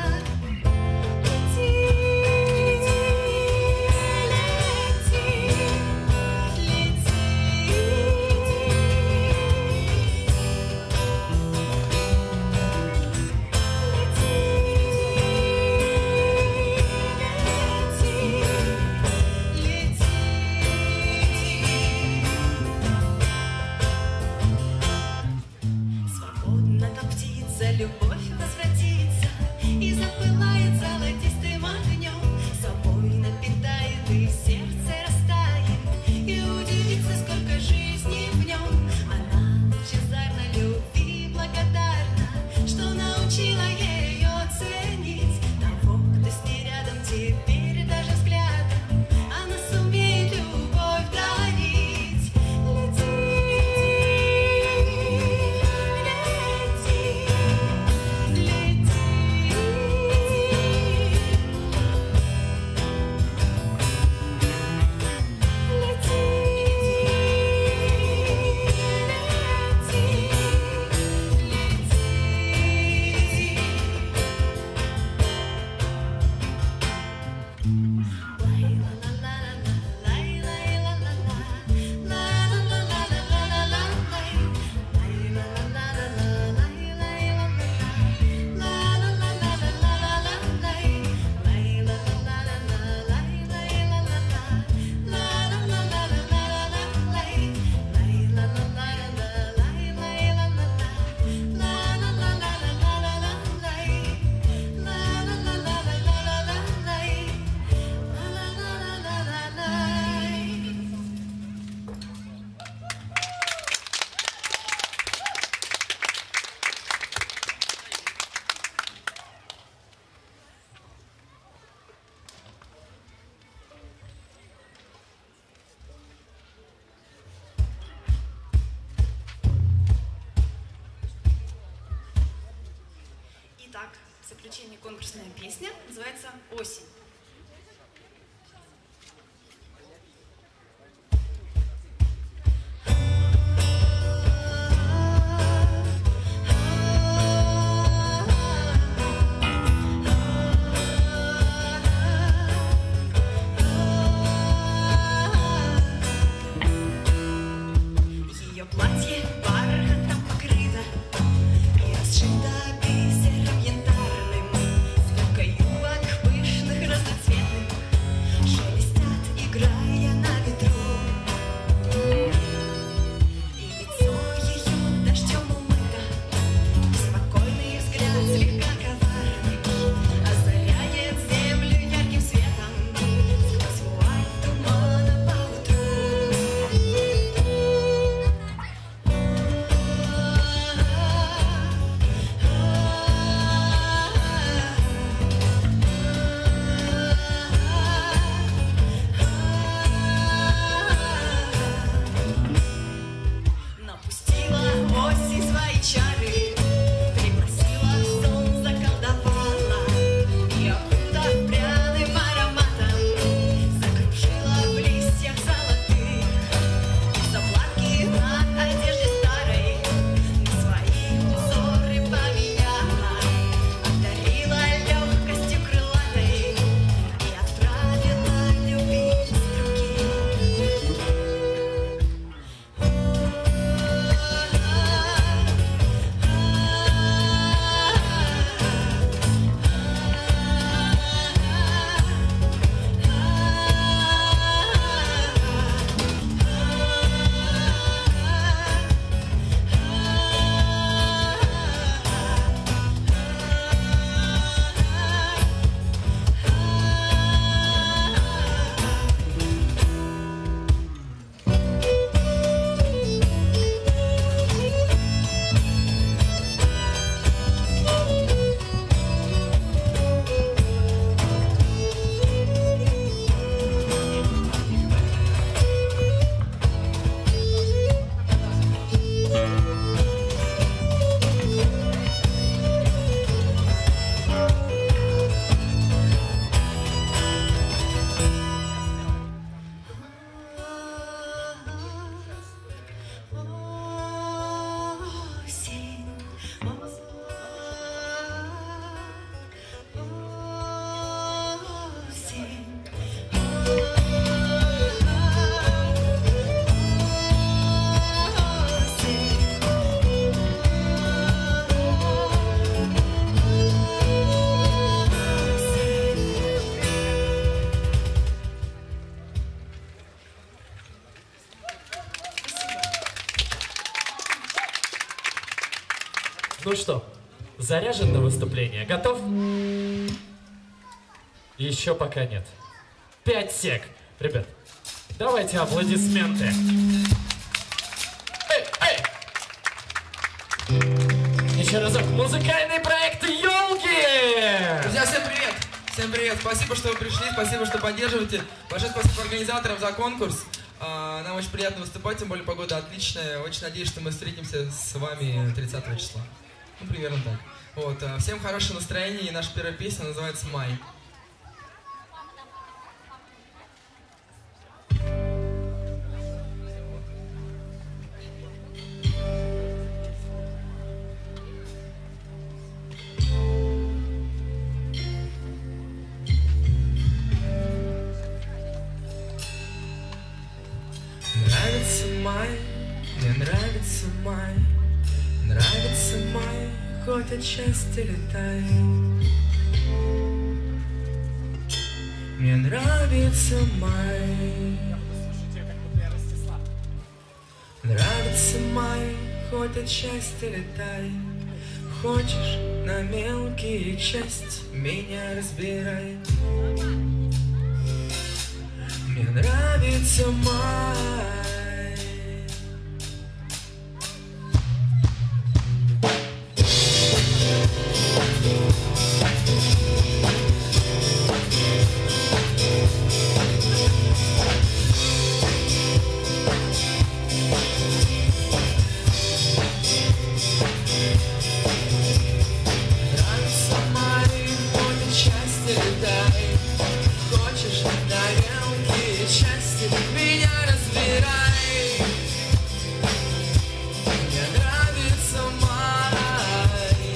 Свободно, как птица, любовь возвратится и запылает золотистым огнем, собой напитает и в сердце растает, и удивится, сколько жизни в нем. Она лучезарна, любви благодарна, что научила ее ценить того, кто с ней рядом теперь даже взглядом она сумеет любовь дарить. Итак, в заключение конкурсная песня называется «Осень». Ее платье бархатом покрыто и расшито бисером янтарным, сколько юбок пышных Ну что, заряжен на выступление? Готов? Еще пока нет. 5 сек. Ребят, давайте аплодисменты. Эй, эй! Еще разок. Музыкальный проект «Елки». Друзья, всем привет! Всем привет! Спасибо, что вы пришли, спасибо, что поддерживаете. Большое спасибо организаторам за конкурс. Нам очень приятно выступать, тем более погода отличная. Очень надеюсь, что мы встретимся с вами 30 числа. Ну, примерно так. Вот. Всем хорошего настроения, и наша первая песня называется «Май». Нравится май, мне нравится май, нравится май, хоть отчасти летай. Мне нравится май, нравится май, хоть отчасти летай. Хочешь на мелкие части меня разбирай. Мне нравится май. Нравится май, хоть части летай. Хочешь на мелкие части меня разбирай. Мне нравится май.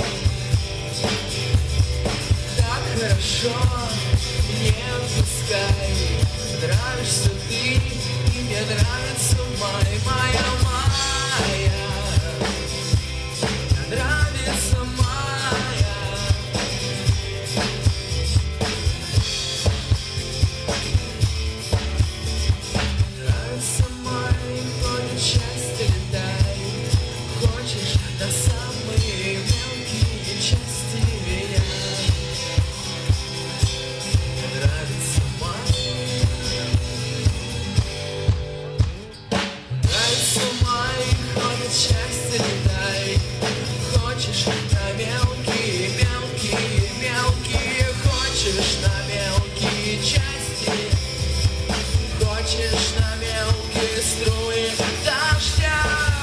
Так хорошо, не отпускай. Нравишься ты, и мне нравится май, моя майя. Мне нравится майя. Нравится май, хоть части летай. Хочешь на самые мелкие части меня. Мне нравится май. Нравится май, хоть части летай. Хочешь на мелкие, мелкие, мелкие. Хочешь на мелкие части. Хочешь на мелкие струи дождя.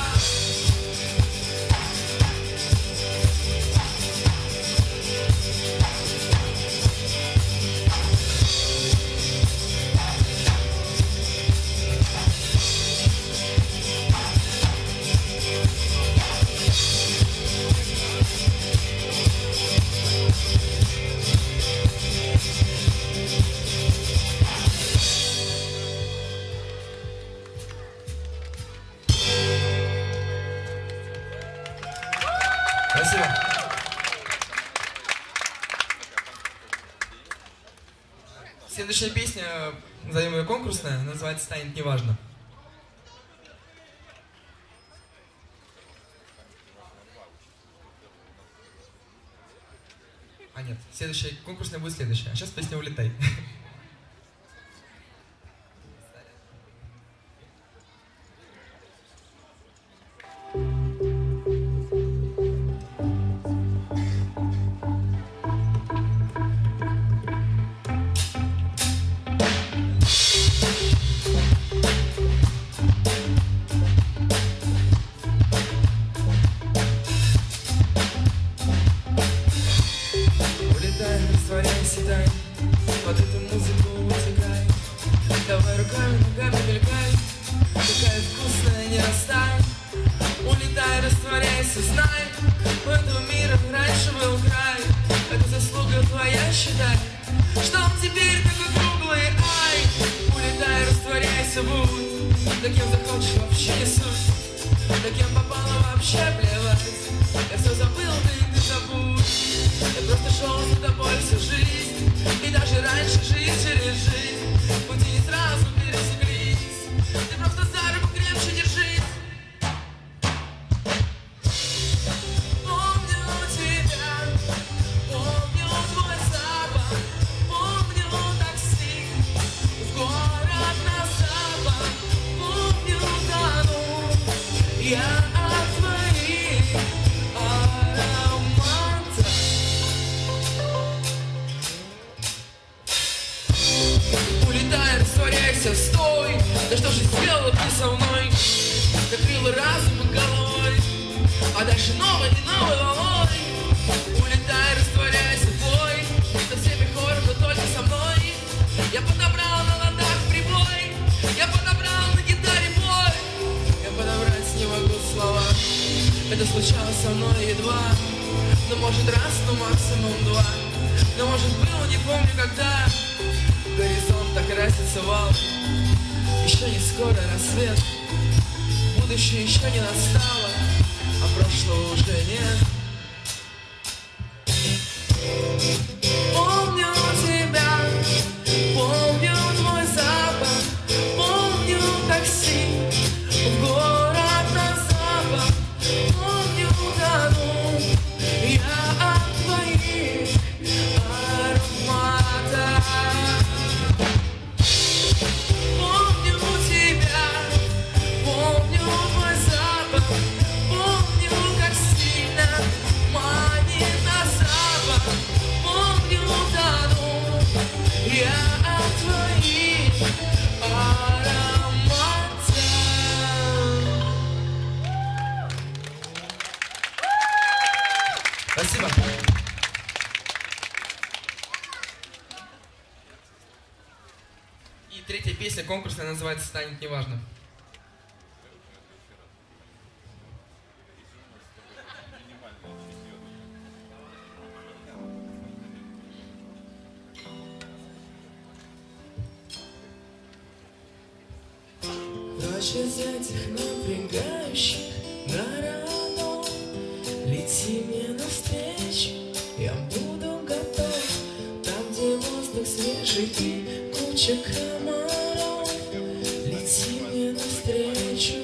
Спасибо. Следующая песня, назовем ее конкурсная, называется «Станет неважно». А нет, следующая конкурсная будет следующая. А сейчас песня «Улетай». Улетай, растворяйся, дай, под эту музыку утекай. Давай руками, ногами мелькай, такая вкусная, не растай. Улетай, растворяйся, знай, у этого мира раньше был край. Это заслуга твоя, считай, что он теперь такой круглый, ай. Улетай, растворяйся, будь, да кем захочешь, вообще не суть. Да кем попало, вообще плевать. Я все забыл, ты забудь. Я просто шел за тобой всю жизнь. И даже раньше жизнь через жизнь. Пути не сразу пересеклись. Ты просто за руку крепче держись. Помню остановись, стой. Да что же сделала ты со мной? Накрыла разум и головой, а дальше новой и новой волной. Улетай, растворяйся в бой, со всеми хором, но только со мной. Я подобрал на ладах прибой, я подобрал на гитаре бой. Я подобрать не могу слова, это случалось со мной едва. Но может раз, но максимум два. Но может было, не помню когда. Горизонт так красится вал. Еще не скоро рассвет, будущее еще не настало, а прошлого уже нет. Помню тебя, помню твой запах, помню такси в город на запад, помню тону я от твоих ароматов. Помню тебя, помню твой запах, помню, как сильно манит на запах, помню тону я от твоих ароматов. Спасибо. И третья песня конкурсная называется «Станет неважно». Прочь из этих напрягающих городов, лети мне навстречу, я буду готов. Там, где воздух свежий и куча комаров, лети мне навстречу.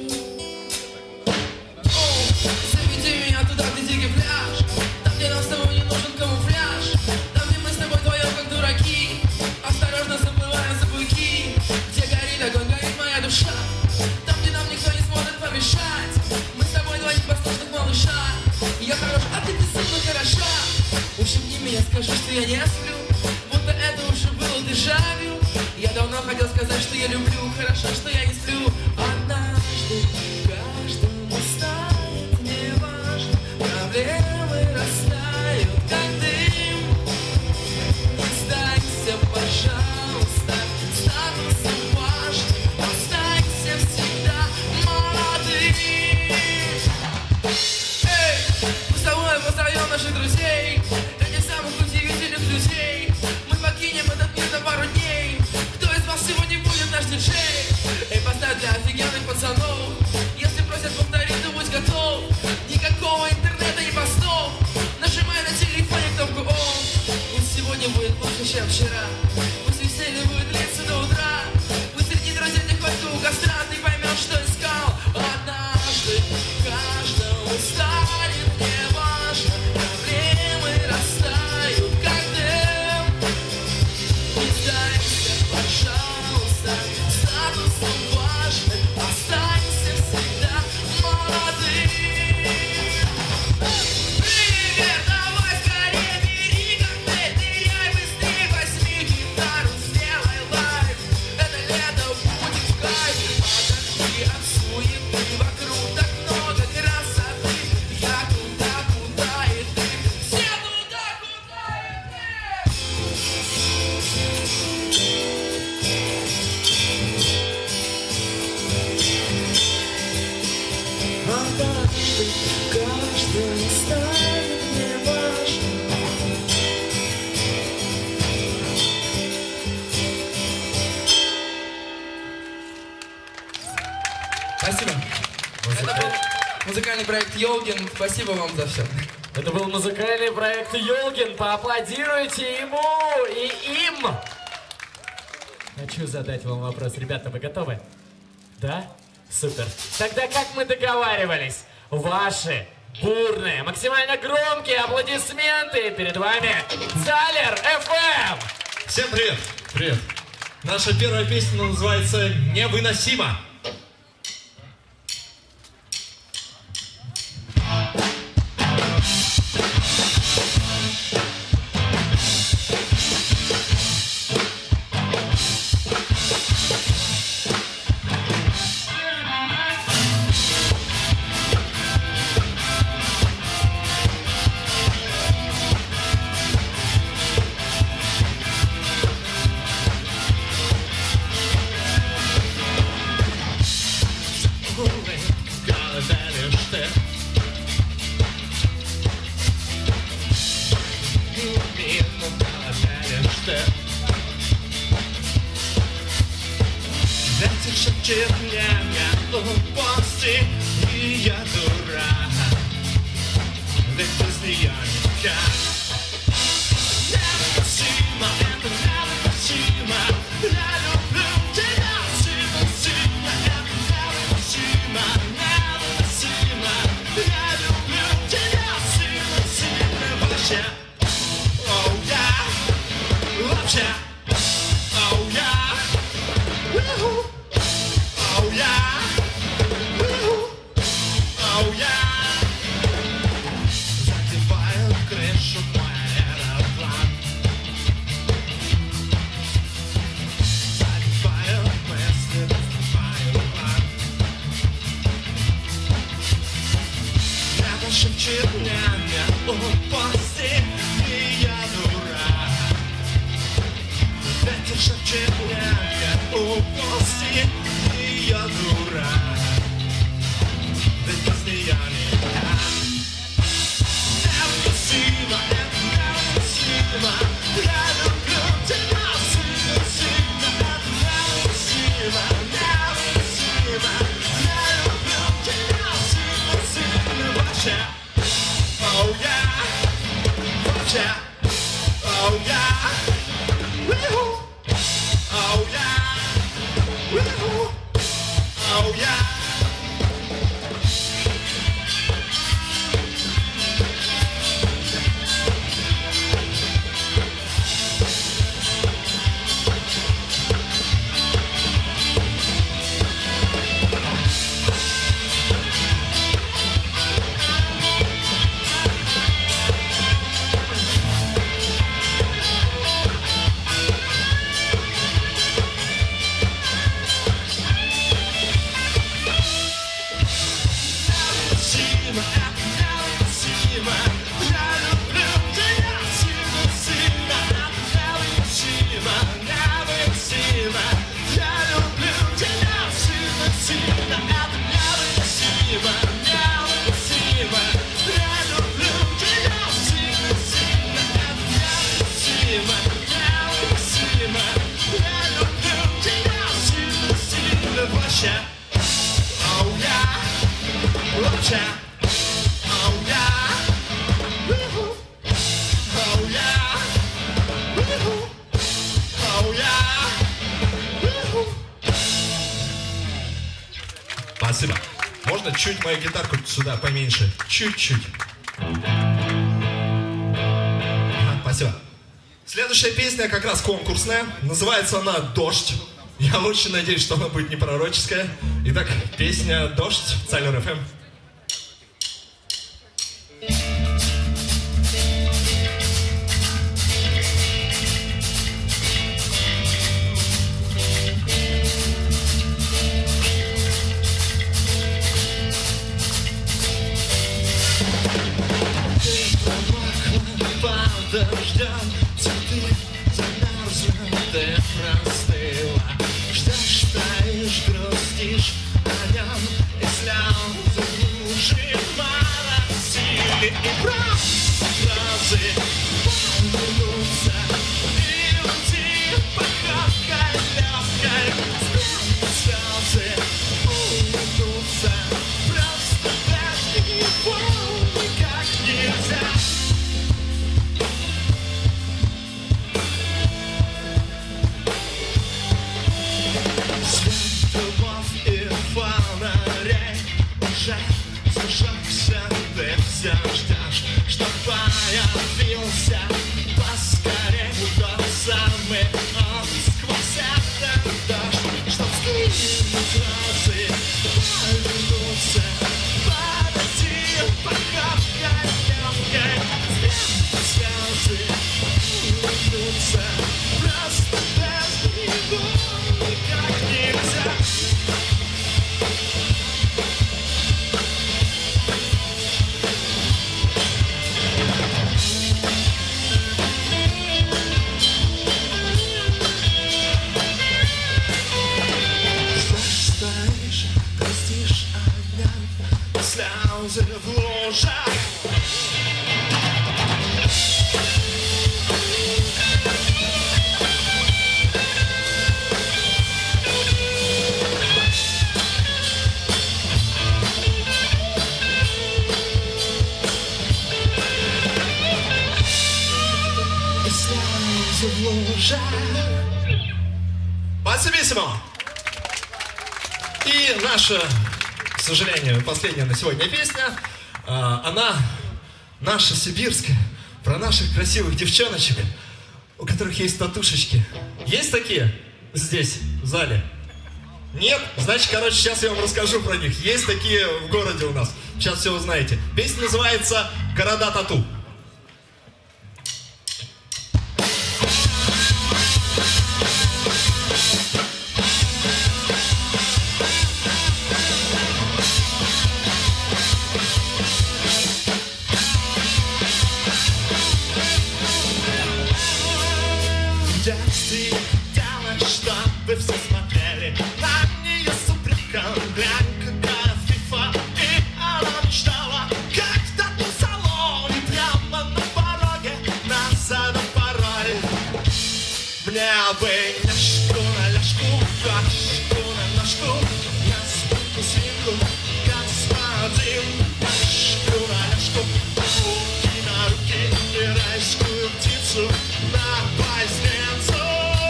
Заведи меня туда, где дикий пляж, там, где нам с тобой не нужен камуфляж, там, где мы с тобой вдвоем как дураки, осторожно заплываем за буйки, где горит огонь, горит моя душа, там, где нам никто не сможет помешать. Мы с тобой два непослушных малыша. Я хорош, а ты безумно хороша. Ущипни меня, скажи, что я не сплю, будто это уже было дежавю. Я давно хотел сказать, что я люблю. Хорошо, что я не сплю. Однажды каждому станет неважно, проблемы растают, как дым. Не сдайся, пожалуйста, статусом важным, останься всегда молодым. Эй, мы с тобой позовем наших друзей, этих самых удивительных людей. Мы покинем этот мир на пару дней. Кто из вас сегодня будет наш диджей? Эй, поставь для офигенных пацанов. Если просят повторить, то будь готов. Никакого интернета и постов. Нажимай на телефоне кнопку «Он». Пусть сегодня будет лучше, чем вчера. Пусть веселье будет длиться до утра. Пусть среди друзей не хоть у костра. Ты поймешь, что искал. Однажды каждому станет неважно, проблемы растают, как дым. Не сдайся, пожалуйста, статусом важным, останься всегда молодым. Привет, давай скорее бери коктейль, ныряй быстрее, возьми гитару, сделай лайв. Это лето будет в кайф. Отдохни от суеты, вокруг так много красоты. Я туда, куда и ты, все туда, куда и ты. Однажды каждому станет неважно. Спасибо. Это был музыкальный проект «Йолгин». Спасибо вам за все. Это был музыкальный проект «Йолгин». Поаплодируйте ему и им. Хочу задать вам вопрос. Ребята, вы готовы? Да? Супер. Тогда, как мы договаривались, ваши бурные, максимально громкие аплодисменты. Перед вами Залер FM. Всем привет! Привет! Наша первая песня называется «Невыносимо». шепчет мне упусти, и я дурак. Ведь без нее никак. Невыносимо, это невыносимо. Я люблю тебя сильно, это невыносимо, невыносимо. Я люблю тебя сильно, вообще. Oh yeah, вообще. Oh yeah, woo-hoo. Oh yeah, woo-hoo. Oh yeah. Задевает крышу мой аэроплан. Задевает мысли, разбиваю план. Это шепчет мне упусти, и я дурак. Ветер шепчет мне упусти, и я дурак. Ведь без нее никак. Невыносимо, это невыносимо. Я люблю тебя сильно, это невыносимо, невыносимо. Я люблю тебя сильно, вообще. Oh yeah, вообще. Oh yeah, woo-hoo. Oh yeah, woo-hoo. Oh yeah. Спасибо. Можно чуть мою гитарку сюда поменьше? Чуть-чуть. Спасибо. Следующая песня как раз конкурсная. Называется она «Дождь». Я очень надеюсь, что она будет не пророческая. Итак, песня «Дождь» в Цайлер ФМ. Дождем, цветы замерзли, ты простыла. Ждешь, таишь, грустишь о нем, и слезы лужи моросили. И просто фразы повернутся и уйти походкой легкой. Слезы улыбнутся, просто без него никак нельзя. Зажегся, ты все ждешь, что появился поскорей тот самый он сквозь этот дождь, чтоб скинуть розы, повернуться, подойти походкой легкой, сделать слезы, улыбнуться, просто без него никак нельзя. слезы в лужах. Спасибо. И наша, к сожалению, последняя на сегодня песня, она наша сибирская, про наших красивых девчоночек, у которых есть татушечки. Есть такие здесь, в зале? Нет? Значит, короче, сейчас я вам расскажу про них. Есть такие в городе у нас. Сейчас все узнаете. Песня называется «Города тату». Вы все смотрели на нее с упреком. Глянь, какая фифа. И она мечтала, как в тату-салоне, прямо на пороге нас на пароль. Мне бы ляжку на ляжку, кашку на ножку, на спинку свинку, господин. Ляжку на ляжку, руки на руки, и райскую птицу на поездницу.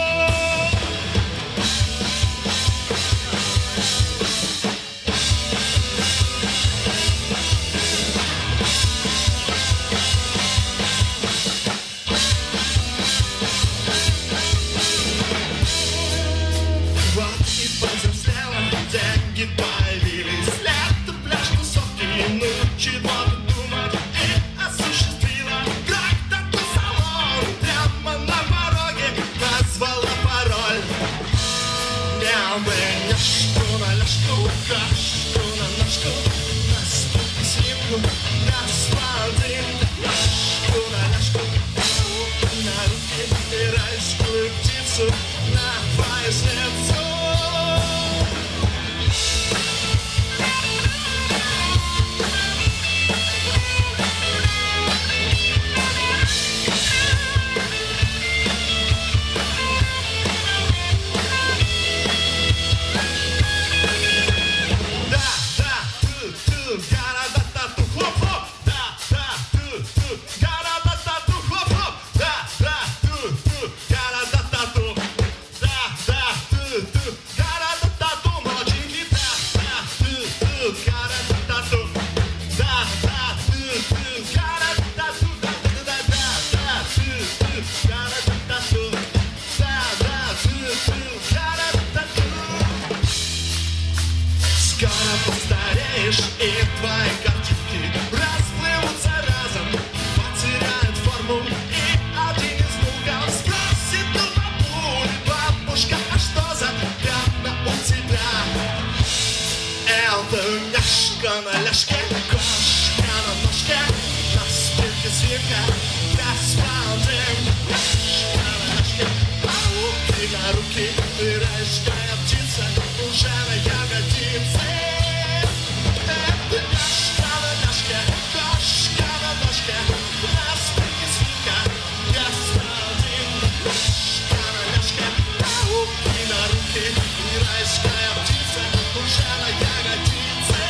Появились лето, пляж, тусовки, ничего не думать и осуществила. Как тату-салон, прямо на пороге назвала пароль. Мне бы ляжку на ляжку, кашку на ножку, на спинку свинку, господин. Ляжку на ляжку, на руки и райскую птицу на поясницу. Скоро постареешь, и твои картинки расплывутся разом, потеряют форму, и один из внуков спросит у бабули: бабушка, а что за пятна у тебя? Это ляжка на ляжке, кошка на ножке, на спинке свинка, господин. Ляжка на ляжке, руки на руки, и райская птица уже на ягодице. Это ляжка на ляжке, кошка на ножке, на спинке свинка, господин. Ляжка на ляжке, руки на руки, и райская птица уже на ягодице.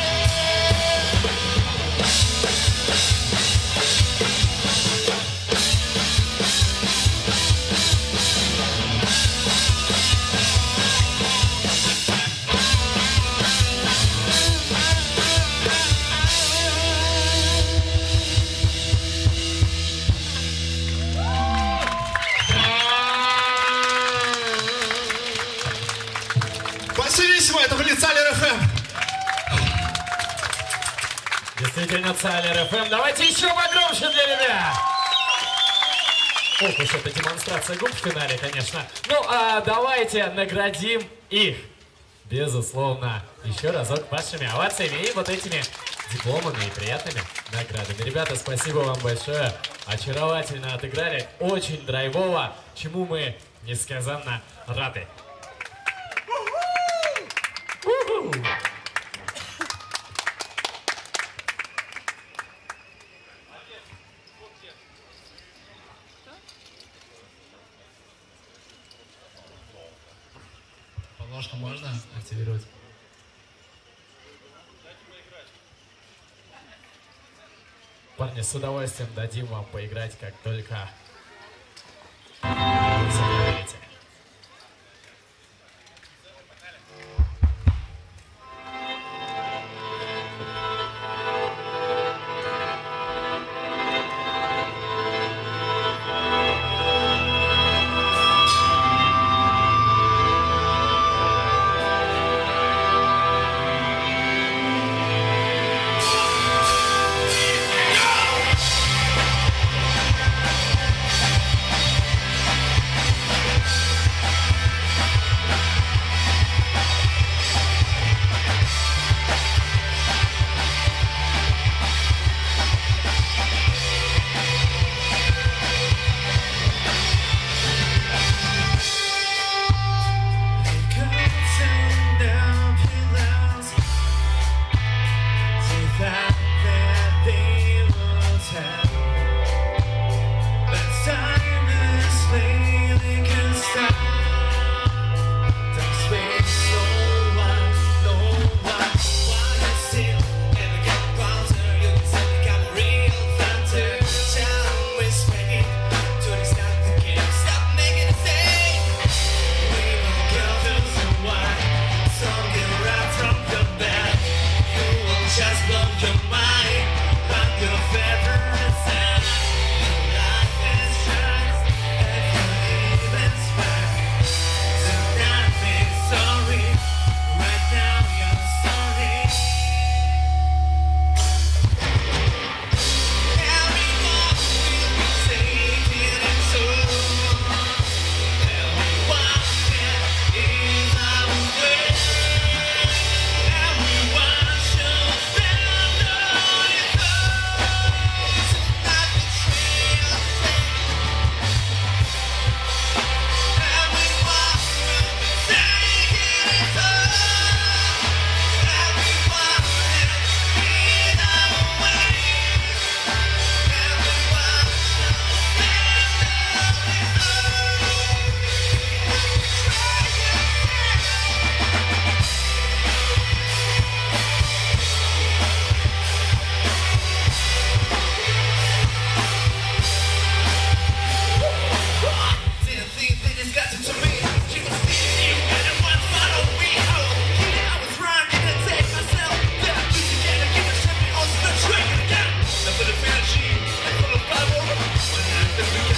Это были Цалер ФМ. Действительно, Цалер ФМ. Давайте еще погромче для ребят. Ох уж эта демонстрация губ в финале, конечно. Ну, а давайте наградим их. Безусловно. Еще разок вашими овациями и вот этими дипломами и приятными наградами. Ребята, спасибо вам большое. Очаровательно отыграли. Очень драйвово, чему мы несказанно рады. Подложку можно активировать? Парни, с удовольствием дадим вам поиграть, как только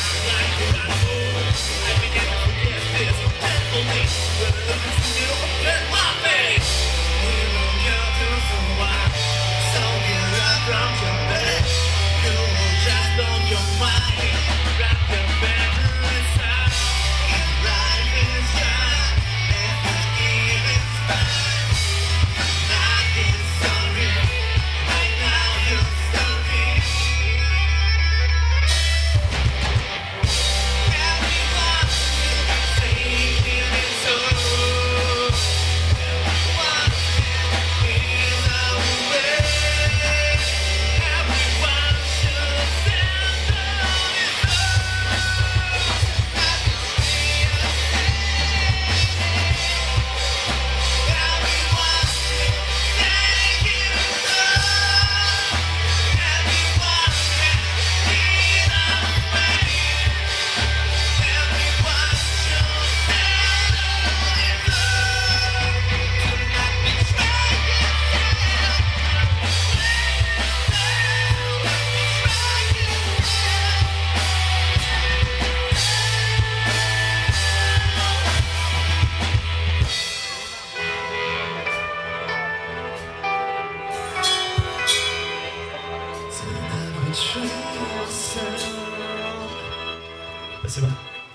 Спасибо.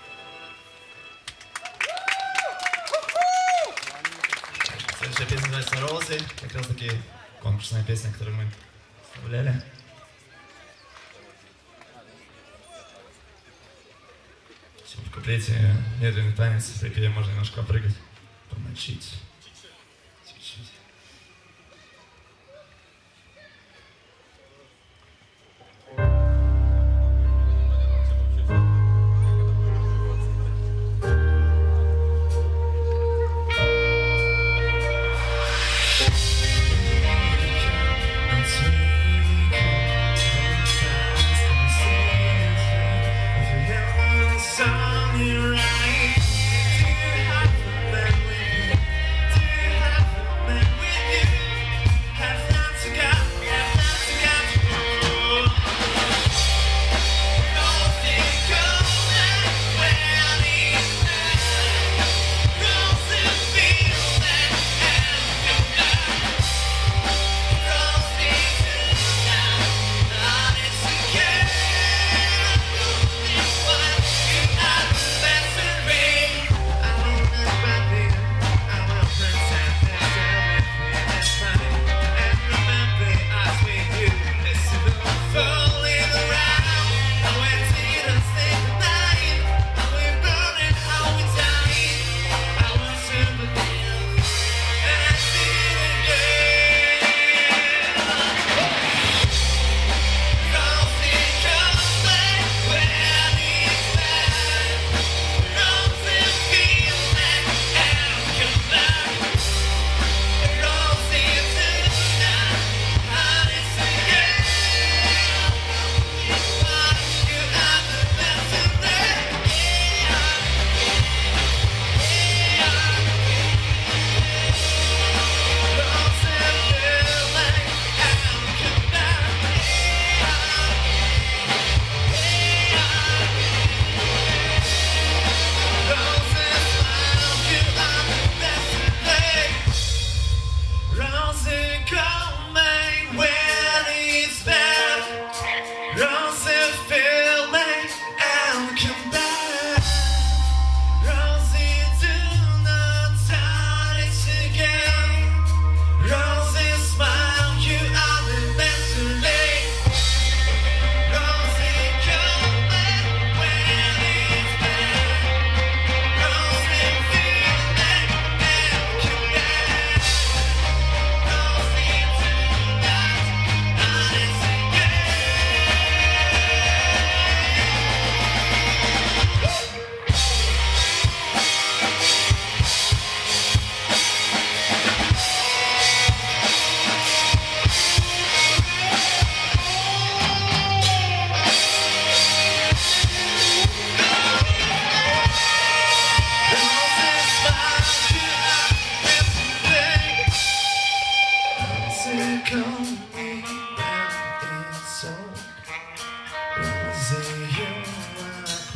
Следующая песня называется «Розы». Как раз таки конкурсная песня, которую мы вставляли. В куплете медленный танец, в припеве можно немножко попрыгать, помочить. Чуть-чуть. Right, do you have to let me be?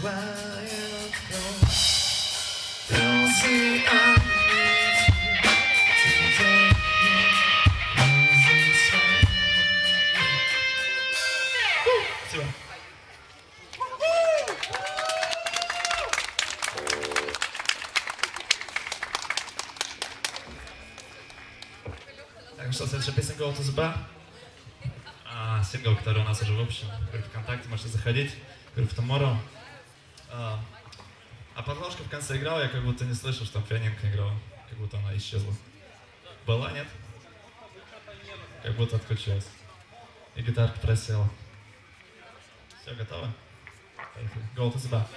quiet flow. You'll see underneath today. Спасибо. Так, ну что, следующая песня Go to the Bar. Сингл, который у нас уже в общем, в ВКонтакте, можете заходить. Группа Tomorrow. А подложка в конце играла, я как будто не слышал, что там пианинка играла. Как будто она исчезла. Была, нет? Как будто отключилась. И гитарка просела. Все, готово? Поехали. Go to the Bar.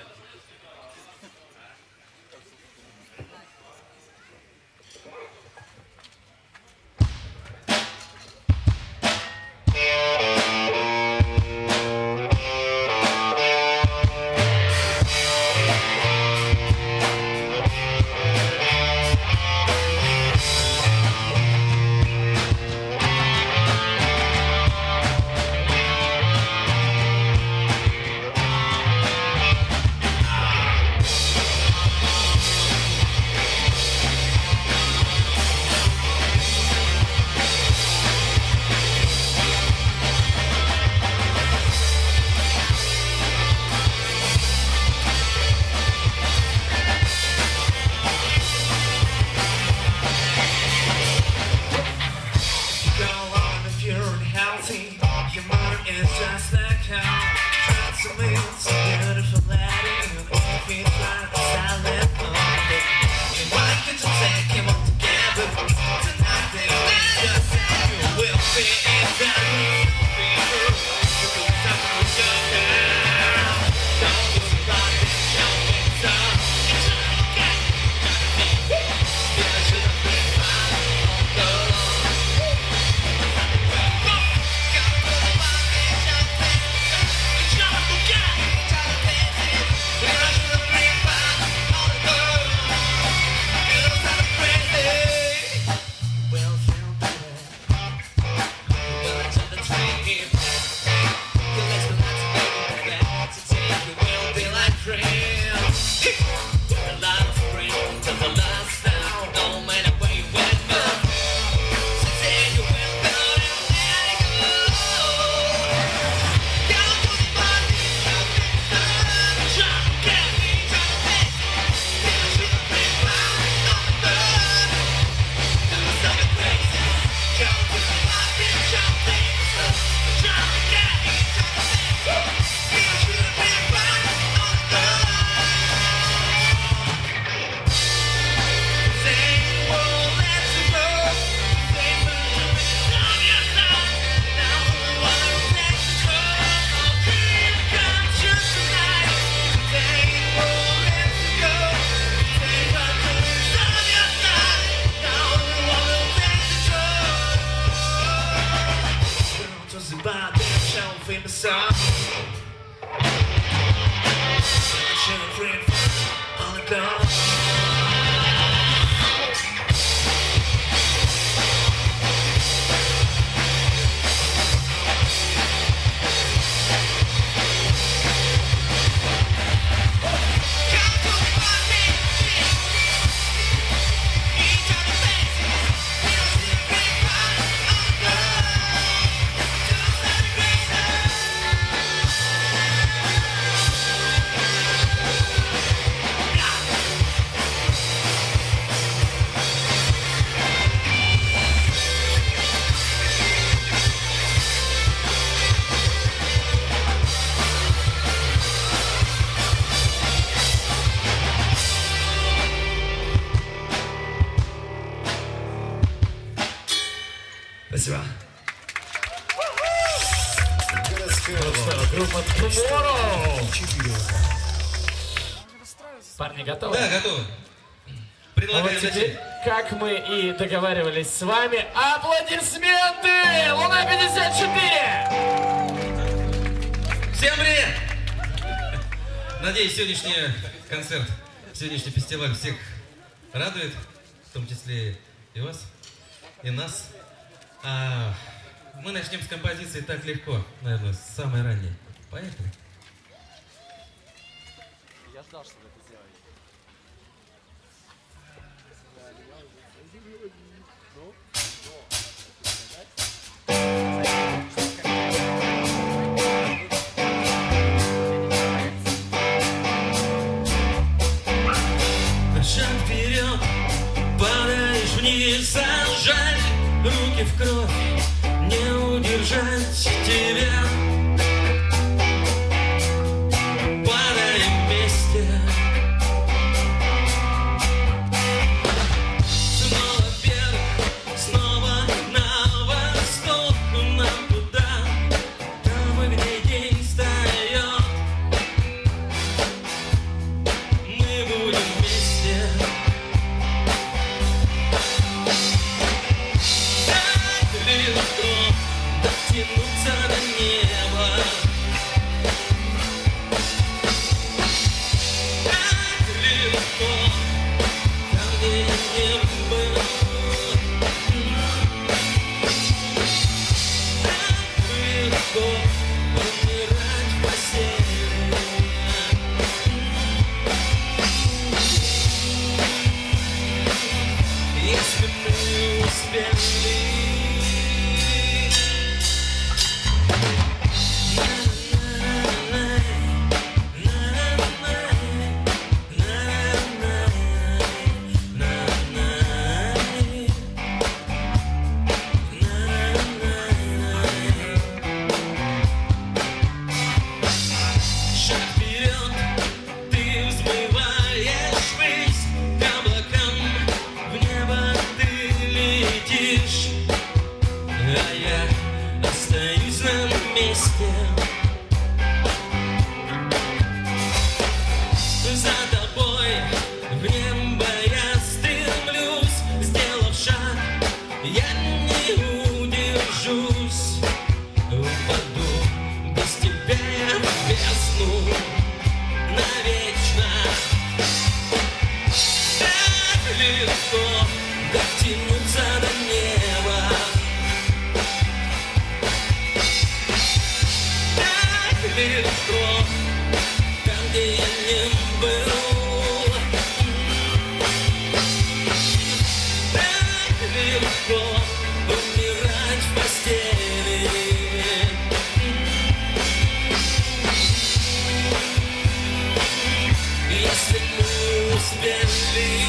Спасибо. Группа Tomorrow. Парни, готовы? Да, готовы. Вот теперь, как мы и договаривались с вами, аплодисменты! Луна 54! Всем привет! Надеюсь, сегодняшний концерт, сегодняшний фестиваль всех радует, в том числе и вас, и нас. Мы начнем с композиции «Так легко», наверное, с самой ранней. Поехали. Я ждал, что вы это сделаете. Шаг вперед, падаешь вниз, а жаль, руки в кровь, не удержать тебя. Падаем вместе. Снова вверх, снова на восток, нам туда, там, где день встает. Мы будем вместе. Так легко дотянуться до неба. Так легко, там, где я не был. Так легко умирать в постели. Если мы успели. Шаг вперед, ты взмываешь ввысь, к облакам, в небо ты летишь, а я остаюсь на месте. За тобой в небо я стремлюсь, сделав шаг, я не удержусь, упаду без тебя я в бездну навечно. Так легко дотянуться до неба. Так легко, там, где я не был. Так легко умирать в постели. Если мы успели.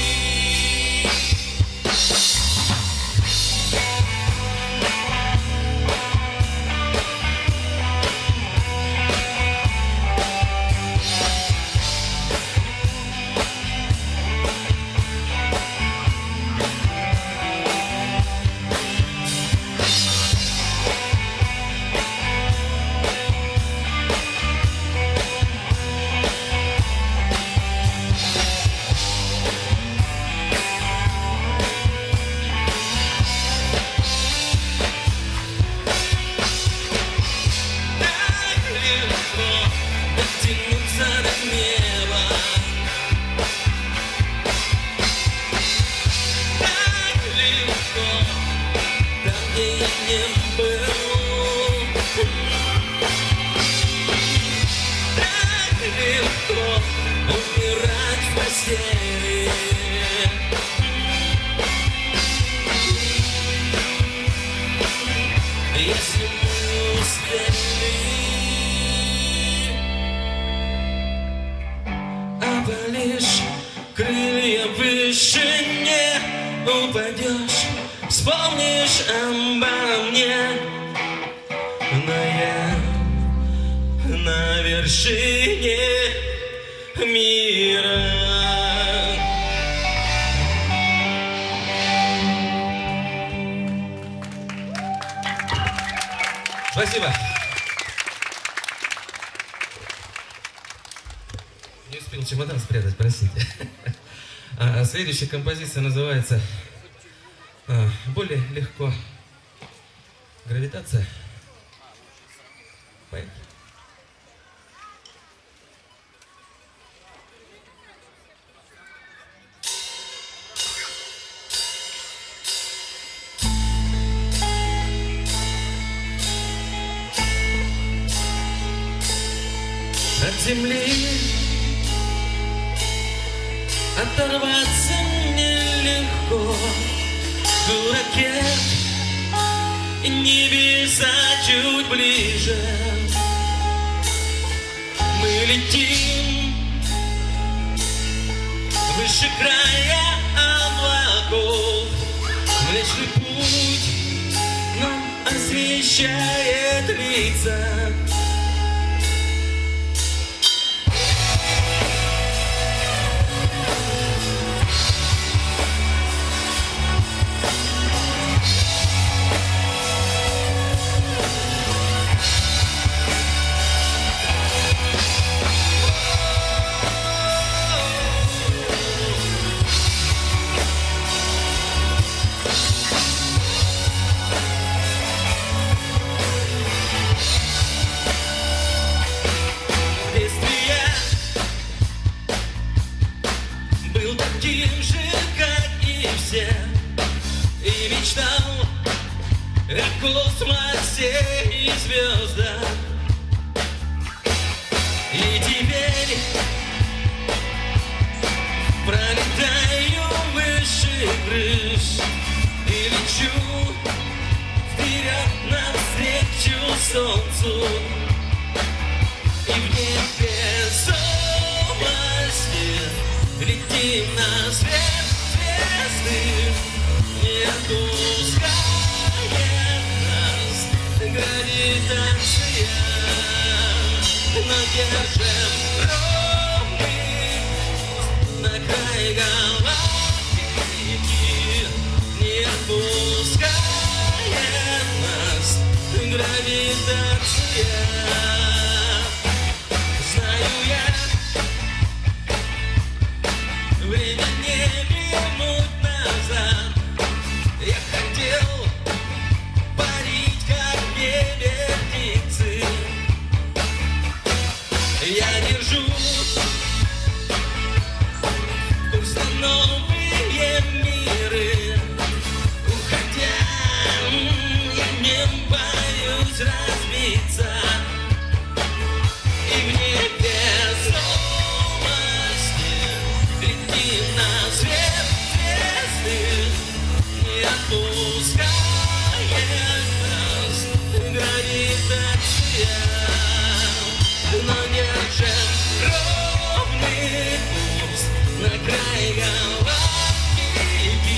Дотянуться до неба. Так легко, там, где я не был. Так легко умирать в постели. Если мы успели. Опалишь крылья в вышине, упадешь, вспомнишь обо мне. Но я на вершине мира. Спасибо. Не успел чемодан спрятать, простите. Следующая композиция называется «Более легко». Гравитация. Поехали. От земли Оторваться мне легко. Был ракет, и небеса чуть ближе. Мы летим выше края облаков. Млечный путь нам освещает лица. И мечтал о космосе и звездах. И теперь пролетаю выше крыш и лечу вперед навстречу солнцу. И в небе области летим на свет звезды. Не отпускает нас гравитация, но держим ровный на край галактики. Не отпускает нас гравитация. Знаю я, время не вернуть назад. Я хотел парить, как в небе птицы. Я держу курс на новые миры. Уходя, я не боюсь разбиться. И в небе области летим на свет звезды. Не отпускает нас гравитация, но держим ровный курс на край галактики.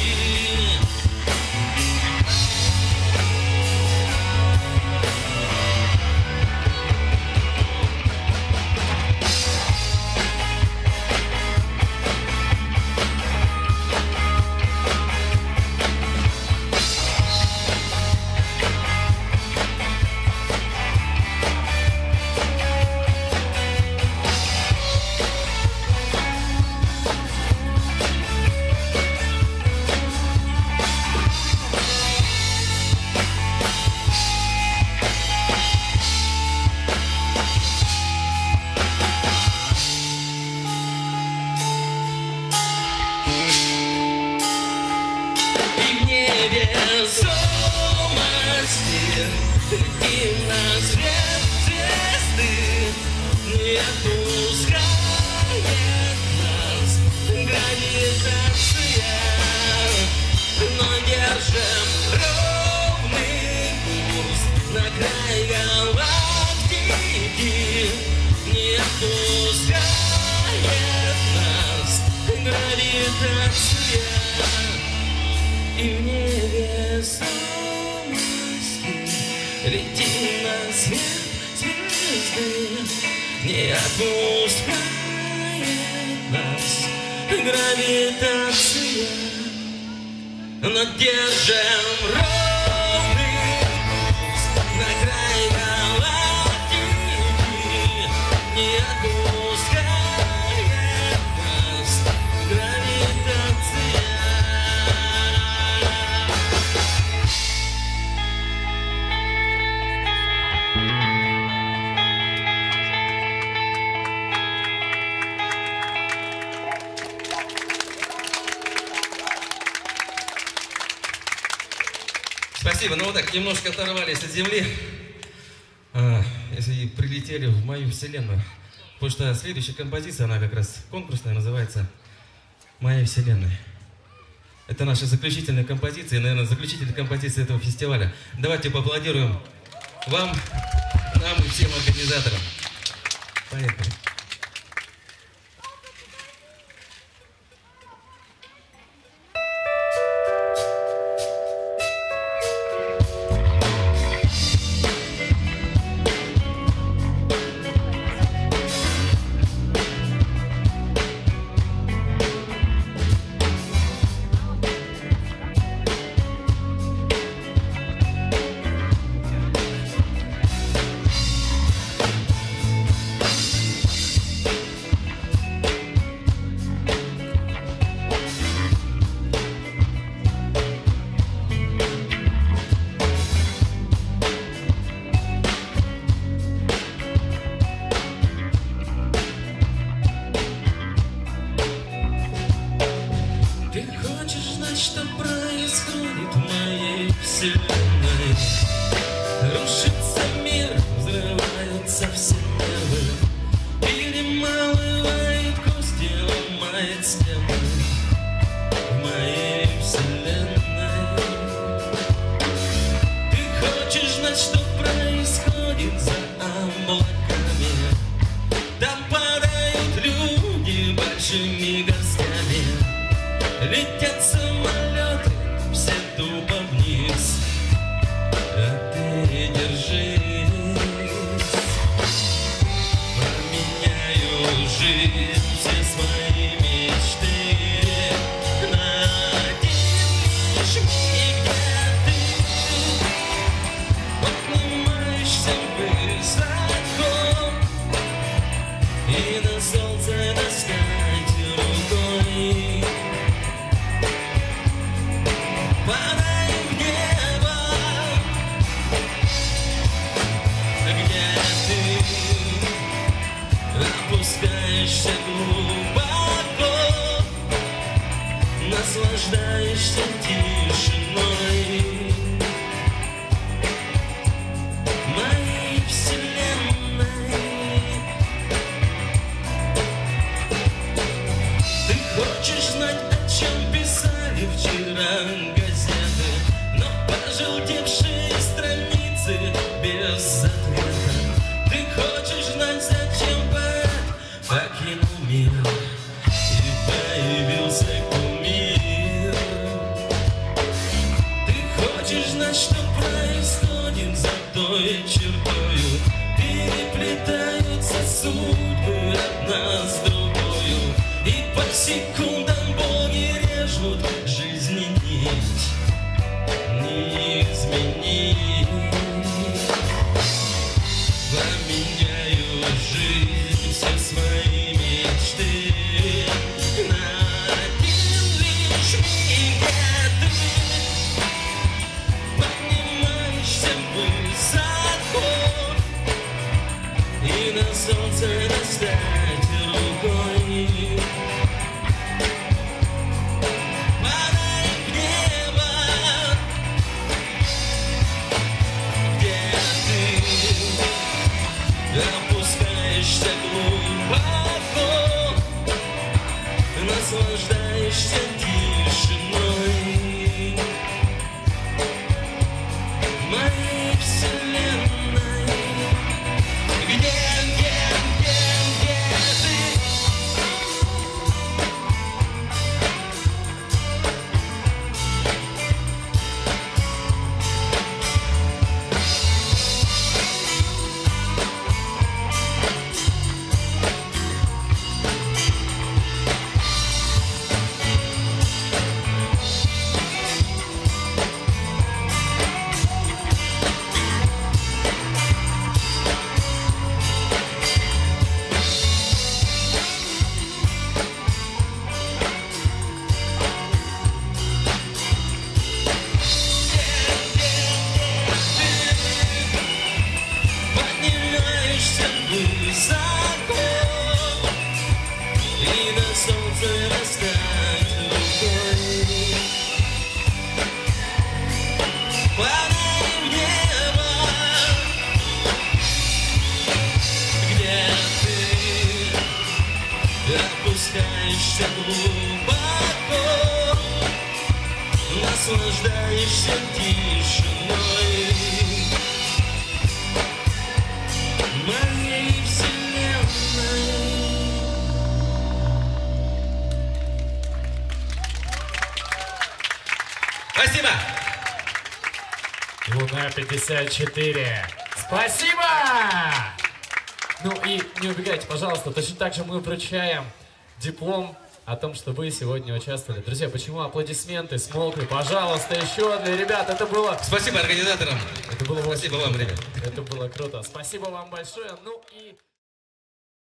Летим на свет звезды. Не отпускает нас гравитация, но держим ровный курс на край галактики. Не отпускает нас гравитация. И в небе летим на свет звезды. Не отпускает нас гравитация, но держим ровный курс на край галактики. Не отпускает нас гравитация. Спасибо. Ну вот так, немножко оторвались от земли и прилетели в мою вселенную. Потому что следующая композиция, она как раз конкурсная, называется моей вселенной. Это наша заключительная композиция, наверное, заключительная композиция этого фестиваля. Давайте поаплодируем вам, нам и всем организаторам. Поехали. Yeah. опускаешься глубоко, наслаждаешься тишиной моей вселенной. Спасибо! Луна 54. Спасибо! Ну и не убегайте, пожалуйста. Точно так же мы вручаем диплом о том, что вы сегодня участвовали. Друзья, почему аплодисменты смолкли? Пожалуйста, еще для ребят. Это было... Спасибо организаторам. Это было... Спасибо вам, ребят. Это было круто. Спасибо вам большое. Ну и...